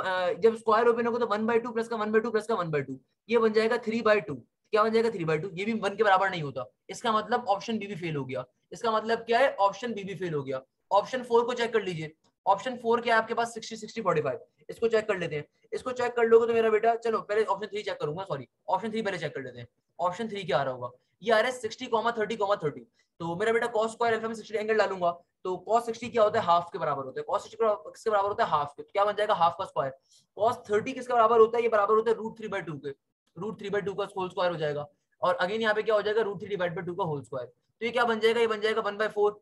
जब स्क्वायर ओपन होगा तो वन बाय टू प्लस का वन बाय टू प्लस का वन बाय टू, ये बन जाएगा थ्री बाय टू। क्या बन जाएगा, थ्री बाय टू, ये भी वन के बराबर नहीं होता। इसका मतलब ऑप्शन बी भी फेल हो गया। इसका मतलब क्या है, ऑप्शन बी भी फेल हो गया। ऑप्शन फोर को चेक कर लीजिए, ऑप्शन फोर क्या है आपके पास, सिक्सटी सिक्सटी फोर्टी फाइव, इसको चेक कर लेते हैं। इसको चेक कर लोगे तो मेरा बेटा, चलो पहले ऑप्शन थ्री चेक करूंगा, सॉरी ऑप्शन थ्री पहले चेक कर लेते हैं। ऑप्शन थ्री क्या आ रहा होगा, ये आ रहा है sixty comma thirty comma thirty. तो मेरा बेटा cos स्क्वायर अल्फा में सिक्सटी एंगल डालूंगा, तो cos सिक्सटी क्या होता है, हाफ के बराबर होता है। cos सिक्सटी किसके बराबर होता है, हाफ के, तो क्या बन जाएगा, हाफ का स्क्वायर। cos थर्टी किसके बराबर होता है, ये बराबर होता है रूट थ्री बाय टू के, रूट थ्री बाय टू का होल स्क्वायर हो जाएगा। और अगेन यहाँ पे क्या हो जाएगा, root three divide by two का होल स्क्वायर। तो ये क्या बन जाएगा, ये बन जाएगा one by four,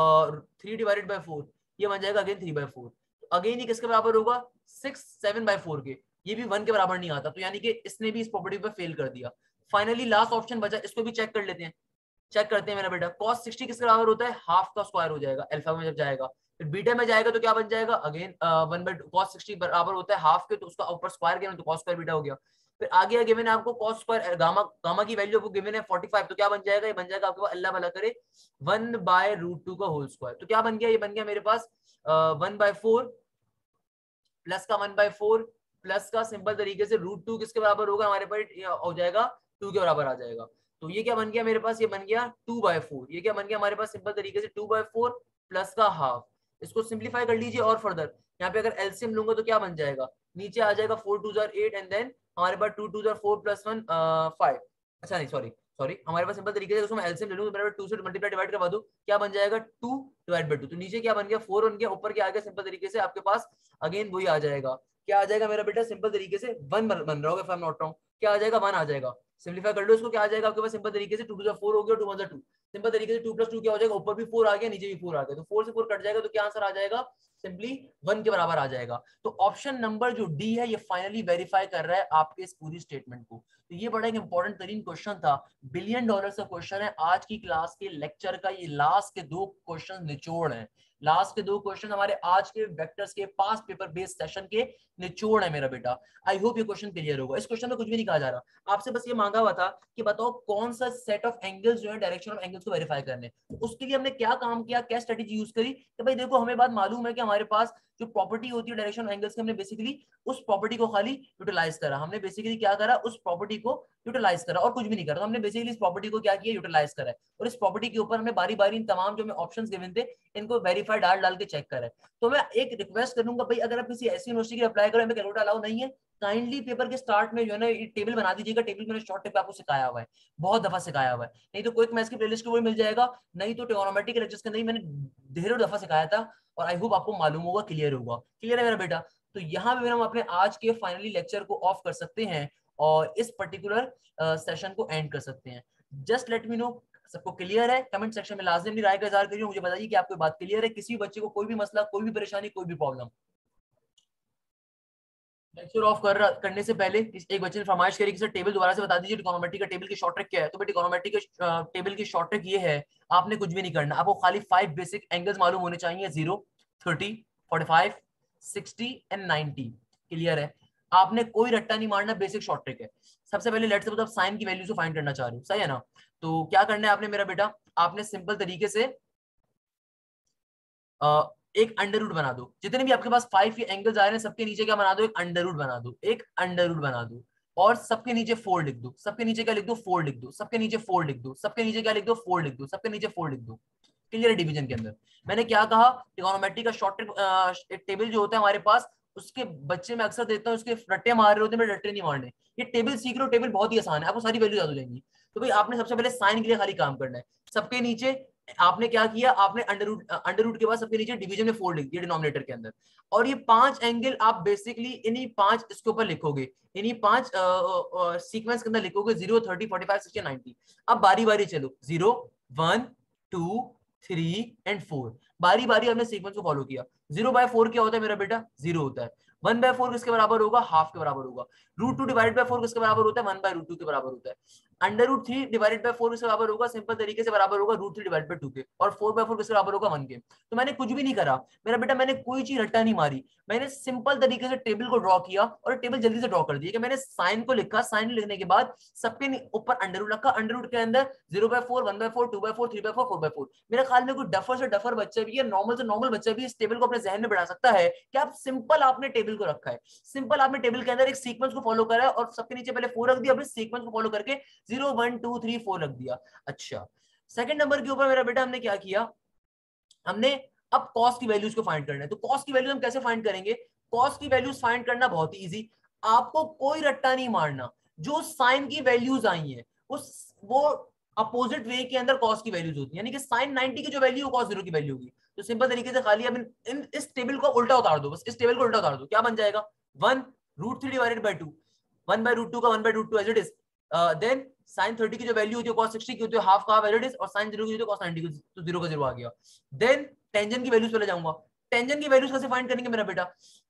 three divided by four, ये बन जाएगा again three by four. Again ये किसके बराबर होगा, सिक्स सेवन बाय फोर के, ये भी वन के बराबर नहीं आता, तो यानी कि इसने भी इस प्रॉपर्टी पे फेल कर दिया। फाइनली लास्ट ऑप्शन बचा, इसको भी चेक कर लेते हैं। चेक करते हैं मेरा बेटा, cos सिक्सटी किसके बराबर होता है, हाफ का स्क्वायर हो जाएगा अल्फा में जब जाएगा। फिर बीटा में जाएगा तो क्या बन जाएगा, again one by cos sixty बराबर होता है हाफ के, तो उसका ऊपर स्क्वायर किया तो cos स्क्वायर बीटा हो गया। फिर आगे गिवन है आपको cos स्क्वायर गामा, गामा की वैल्यू आपको गिवन है फोर्टी फाइव, तो क्या बन जाएगा, ये बन जाएगा आपके पास अल्लाह भला करे वन बाय रूट टू का होल स्क्वायर। तो क्या बन गया, ये बन गया मेरे पास वन बाय फोर प्लस का वन बाय फोर प्लस का सिंपल तरीके से रूट टू किसके बराबर होगा, हमारे पास हो जाएगा टू के बराबर आ जाएगा। तो ये क्या बन गया मेरे पास, ये बन गया टू बाय फोर। ये क्या बन गया हमारे पास, सिंपल तरीके से टू बाय फोर प्लस का हाफ। इसको सिंप्लीफाई कर लीजिए और फर्दर यहाँ पे अगर एलसीएम लूंगा तो क्या बन जाएगा, नीचे आ जाएगा फोर टू जार एट एंड देन हमारे पास टू टू जार फोर प्लस वन फाइव। अच्छा नहीं सॉरी सॉरी हमारे पास सिंपल तरीके से उसको मैं एलसीएम ले लूं तो मेरे पास टू से मल्टीप्लाई डिवाइड करवा दूं, क्या बन जाएगा टू डिवाइड बाय टू। तो नीचे क्या बन गया फोर बन गया, ऊपर क्या आ गया सिंपल तरीके से आपके पास अगेन वही आ जाएगा, क्या आ जाएगा मेरा बेटा सिंपल तरीके से वन बन रहा होगा, if I am not wrong, क्या आ जाएगा वन आ जाएगा। सिंपलीफाई कर लो इसको, क्या आ जाएगा आपके पास सिंपल तरीके से टू टू जा फोर हो गया, टू वन जा टू, सिंपल तरीके से टू प्लस टू क्या हो जाएगा, ऊपर भी फोर आ गया नीचे भी फोर आ गया, तो फोर से फोर कट जाएगा तो क्या आंसर आ जाएगा, सिंपली वन के बराबर आ जाएगा। तो ऑप्शन नंबर जो डी है ये फाइनली वेरीफाई कर रहा है आपके इस पूरी स्टेटमेंट को। तो ये बड़ा एक इंपॉर्टेंट तरीन क्वेश्चन था, बिलियन डॉलर का क्वेश्चन है आज की क्लास के लेक्चर का। ये लास्ट के दो क्वेश्चन निचोड़ है, लास्ट के दो क्वेश्चन हमारे आज के वेक्टर्स के पास पेपर बेस्ड सेशन के निचोड़ है मेरा बेटा। आई होप ये क्वेश्चन क्लियर होगा। इस क्वेश्चन में कुछ भी नहीं कहा जा रहा, आपसे बस ये मांगा हुआ था कि बताओ कौन सा सेट ऑफ एंगल्स जो है डायरेक्शन ऑफ एंगल्स को वेरीफाई करने। उसके लिए हमने क्या काम किया, क्या स्ट्रेटेजी यूज करी कि भाई देखो हमें बात मालूम है कि हमारे पास जो प्रॉपर्टी होती है डायरेक्शन ऑफ एंगल्स की, हमने बेसिकली उस प्रॉपर्टी को खाली यूटिलाइज करा। हमने बेसिकली क्या करा, उस प्रॉपर्टी को यूटिलाइज करा और कुछ भी नहीं करा। तो हमने बेसिकली इस प्रॉपर्टी को क्या किया, यूटिलाइज करा है और इस प्रॉपर्टी के ऊपर हमने बारी बारी इन तमाम जो हमें ऑप्शंस गिवन थे इनको वेरीफाई डाल डाल के चेक करा है। तो मैं एक रिक्वेस्ट करूंगा भाई, अगर आप किसी ऐसी यूनिवर्सिटी के अप्लाई करो हमें कैलकुलेटर अलाउ नहीं है, काइंडली पेपर के स्टार्ट में जो है ना टेबल बना दीजिएगा। टेबल मैंने शॉर्ट टिप आपको सिखाया हुआ है, बहुत दफा सिखाया हुआ है, नहीं तो क्विक मैथ्स की प्लेलिस्ट को भी मिल जाएगा, नहीं तो ट्रिगोनोमेट्री के लेक्चर्स के अंदर मैंने ढेरों दफा सिखाया था और आई होप आपको मालूम होगा, क्लियर होगा। क्लियर है मेरा बेटा? तो यहाँ पे हम अपने आज के फाइनली लेक्चर को ऑफ कर सकते हैं और इस पर्टिकुलर सेशन को एंड कर सकते हैं। जस्ट लेट मी नो सबको क्लियर है, कमेंट सेक्शन में लाजिम राय का इज़हार करिए, मुझे बताइए कि आपको बात क्लियर है। किसी भी बच्चे को कोई भी मसला, कोई भी परेशानी, कोई भी प्रॉब्लम। लेक्चर ऑफ कर करने से पहले एक बच्चे ने फरमाइश करी कि सर टेबल दोबारा से बता दीजिए ट्रिगोनोमेट्री का टेबल की शॉर्ट ट्रिक क्या है। तो बेटा ट्रिगोनोमेट्री के टेबल की शॉर्ट ट्रिक ये है, आपने कुछ भी नहीं करना, आपको खाली फाइव बेसिक एंगल्स मालूम होने चाहिए, zero, thirty, forty five, sixty and ninety. Clear है? आपने कोई रट्टा नहीं मारना, बेसिक शॉर्ट ट्रिक है। सबसे पहले लेट्स सपोज आप साइन की वैल्यू को फाइंड करना चाह रहे हो, सही है ना? तो क्या करना है आपने मेरा बेटा, आपने सिंपल तरीके से आ, एक अंडर रूट बना दो। जितने भी आपके पास फाइव एंगल्स आ रहे हैं सबके नीचे क्या बना दो, एक अंडर रूट बना दो, एक अंडर रूट बना दो और सबके नीचे फोर लिख दो। सबके नीचे क्या लिख दो, फोर लिख दो। सबके नीचे फोर लिख दो। सबके नीचे क्या लिख दो, फोर लिख दो। सबके नीचे फोर लिख दो। क्लियर है? डिवीजन के अंदर मैंने क्या कहा, ट्रिगोनोमेट्री का शॉर्ट ट्रिक टेबल जो होता है हमारे पास, उसके बच्चे में अक्सर देता हूँ उसके रट्टे मार रहे होते हैं, रट्टे नहीं मारने। ये टेबल सीख लो, टेबल बहुत ही आसान है, आपको सारी वैल्यू याद हो जाएंगी। तो भाई आपने सबसे पहले साइन के लिए खाली काम करना है। सबके नीचे आपने क्या किया, आपने अंडर रूट अंडर रूट के बाद सबके नीचे डिवीजन में फोर लिख दिया डिनोमिनेटर के अंदर, और ये पांच एंगल आप बेसिकली इन्हीं पांच इसके ऊपर लिखोगे, इन्हीं पांच सीक्वेंस के अंदर लिखोगे, zero, thirty, forty five, sixty, ninety. अब बारी बारी चलो, zero, one, two, three and four, बारी बारी हमने सीक्वेंस को फॉलो किया। जीरो बाय फोर क्या होता है मेरा बेटा, जीरो होता है। वन बाय फोर किसके बराबर होगा, हाफ के बराबर होगा। Root two divide by four किसके बराबर होता है, वन बाय रूट टू के बराबर होता है। Under root three divided by four किसके बराबर होगा, सिंपल तरीके से बराबर होगा root three divide by two के, और फोर बाय फोर किसके बराबर होगा, वन के। तो मैंने कुछ भी नहीं करा मेरा बेटा, मैंने कोई चीज रट्टा नहीं मारी, मैंने सिंपल तरीके से टेबल को ड्रॉ किया और टेबल जल्दी से ड्रॉ कर दिया कि मैंने साइन को लिखा, साइन लिखने के बाद सबके ऊपर अंडर रूट रखा, अंडर रूट के अंदर zero by four, one by four, two by four, three by four, four by four. मेरे ख्याल में कोई डफर से डफर बच्चा भी है, नॉर्मल से नॉर्मल बच्चा भी इस टेबल को अपने जहन में बढ़ा सकता है कि आप सिंपल आपने टेबल को रखा है, सिंपल आपने टेबल के अंदर एक सीक्वेंस को फॉलो करा है और सबके नीचे पहले फोर रख दिया, अपने सीक्वेंस को फॉलो करके zero, one, two, three, four रख दिया। अच्छा, सेकंड नंबर के ऊपर मेरा बेटा हमने क्या किया, हमने अब कॉस की वैल्यूज को फाइंड करना है। तो कॉस की वैल्यूज हम कैसे फाइंड करेंगे, कॉस की वैल्यूज फाइंड करना बहुत ही इजी, आपको कोई रट्टा नहीं मारना, जो साइन की वैल्यूज आई है उस वो अपोजिट वे के अंदर कॉस की वैल्यूज होती है, यानी कि साइन नाइंटी की जो वैल्यू कॉस जीरो की वैल्यू होगी। तो सिंपल तरीके से खाली अब इन, इन इस टेबल को उल्टा उतार दो, बस इस टेबल को उल्टा उतार दो, क्या बन जाएगा, one root three divided by two, one by root two का one by root two as it is, then sine thirty की जो वैल्यू होती है cos सिक्सटी की होती है हाफ का हाफ एज इट इज, और साइन जीरो की होती है cos नाइंटी की, तो जीरो का जीरो आ गया। देन टेंजेंट की वैल्यूज पे ले जाऊंगा, टेंजेंट की वैल्यूज कैसे फाइंड करेंगे मेरा बेटा,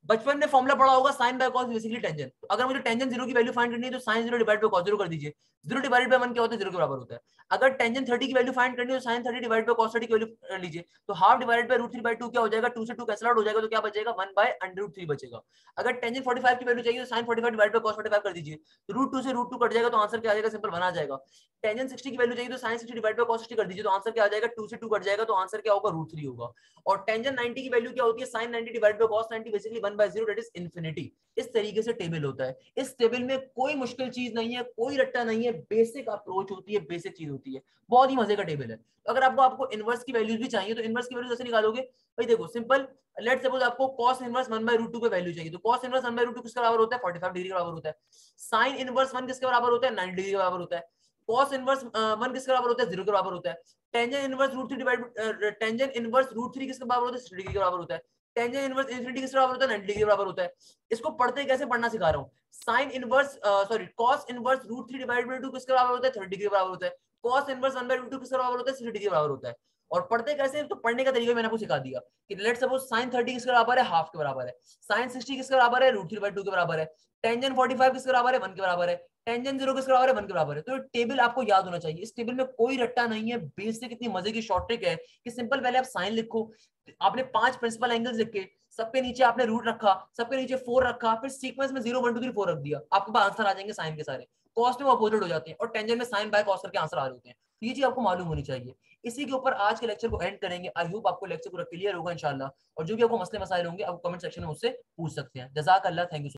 बचपन में फॉर्मुला पढ़ा होगा sine by cos basically tangent. तो अगर मुझे टेंजेंट जीरो की वैल्यू फाइंड करनी है तो sine zero divide by cos zero कर दीजिए। जीरो डिवाइड बाय वन क्या होता है, जीरो के बराबर होता है। अगर टेंजेंट थर्टी की वैल्यू फाइंड करनी है तो sine thirty divide by cos thirty की वैल्यू लीजिए। तो half divide by root three by two क्या हो जाएगा, टू से टू कैंसिल आउट हो जाएगा, तो क्या बचेगा, one by under root three बचेगा। अगर टेंजेंट फोर्टी फाइव की वैल्यू चाहिए तो sine forty five divide by cos forty five कर दीजिए। तो रूट टू से रूट टू कट जाएगा, तो आंसर क्या आ जाएगा, सिंपल वन आ जाएगा। टेंजेंट सिक्सटी की वैल्यू चाहिए तो sine sixty divide by cos sixty कर दीजिए, तो आंसर क्या आ जाएगा, टू से टू कट जाएगा, तो आंसर क्या होगा, रूट थ्री होगा। और टेंजेंट नाइंटी की वैल्यू क्या होती है, sine ninety divide by cos ninety basically one by zero that is infinity. इस तरीके से टेबल होता है। इस टेबल में कोई मुश्किल चीज नहीं है, कोई रट्टा नहीं है, बेसिक अप्रोच होती है, बेसिक चीज होती है, बहुत ही मजे का टेबल है। तो अगर आपको आपको इनवर्स की वैल्यूज भी चाहिए तो इनवर्स की वैल्यू कैसे निकालोगे भाई, देखो सिंपल। लेट्स सपोज आपको cos inverse one by root two पे वैल्यू चाहिए, तो cos inverse one by root two किसके बराबर होता है, फोर्टी फाइव डिग्री के बराबर होता है। sin इनवर्स वन किसके बराबर होता है, नाइंटी डिग्री के बराबर होता है। cos इनवर्स वन किसके बराबर होता है, जीरो के बराबर होता है। Tangent inverse root three divide tangent inverse root three किसके बराबर होता है, सिक्सटी डिग्री के बराबर होता है। टेंजेंट इनवर्स इनफिनिटी किसके बराबर होता है, नाइंटी डिग्री के बराबर होता है। इसको पढ़ते कैसे पढ़ना सिखा रहा हूँ। Sine inverse sorry cos inverse root three divide by two किसके बराबर होता है, थर्टी डिग्री के बराबर होता है। cos inverse one by root two किसके बराबर होता है, सिक्सटी डिग्री के बराबर होता है। और पढ़ते कैसे, तो पढ़ने का तरीका मैंने आपको सिखा दिया कि लेट्स सपोज साइन थर्टी किसके बराबर है, हाफ के बराबर है। साइन सिक्सटी किसके बराबर है, रूट थ्री बाय टू के बराबर है। टेंजेंट फोर्टी फाइव किसके बराबर है, वन के बराबर है। टेंजेंट जीरो किसके बराबर है, वन के बराबर है। तो टेबल आपको याद होना चाहिए। इस टेबल में कोई रट्टा नहीं है, बेसिक इतनी मजे की शॉर्ट ट्रिक है कि सिंपल पहले आप साइन लिखो, आपने पांच प्रिंसिपल एंगल्स लिखे, सबके नीचे आपने रूट रखा, सबके नीचे फोर रखा, फिर सीक्वेंस में zero one two three four रख दिया, आपके पास आंसर आ जाएंगे साइन के सारे। कॉस्ट में अपोजिट हो जाते हैं और टेंजेंट में साइन बाय कॉस करके आंसर आ रहे होते हैं। तो ये चीज आपको मालूम होनी चाहिए। इसी के ऊपर आज के लेक्चर को एंड करेंगे। आई होप आपको लेक्चर पूरा क्लियर होगा इंशाल्लाह। और जो भी आपको मसले मसाइल होंगे आप कमेंट सेक्शन में मुझसे पूछ सकते हैं। जज़ाक अल्लाह, थैंक यू।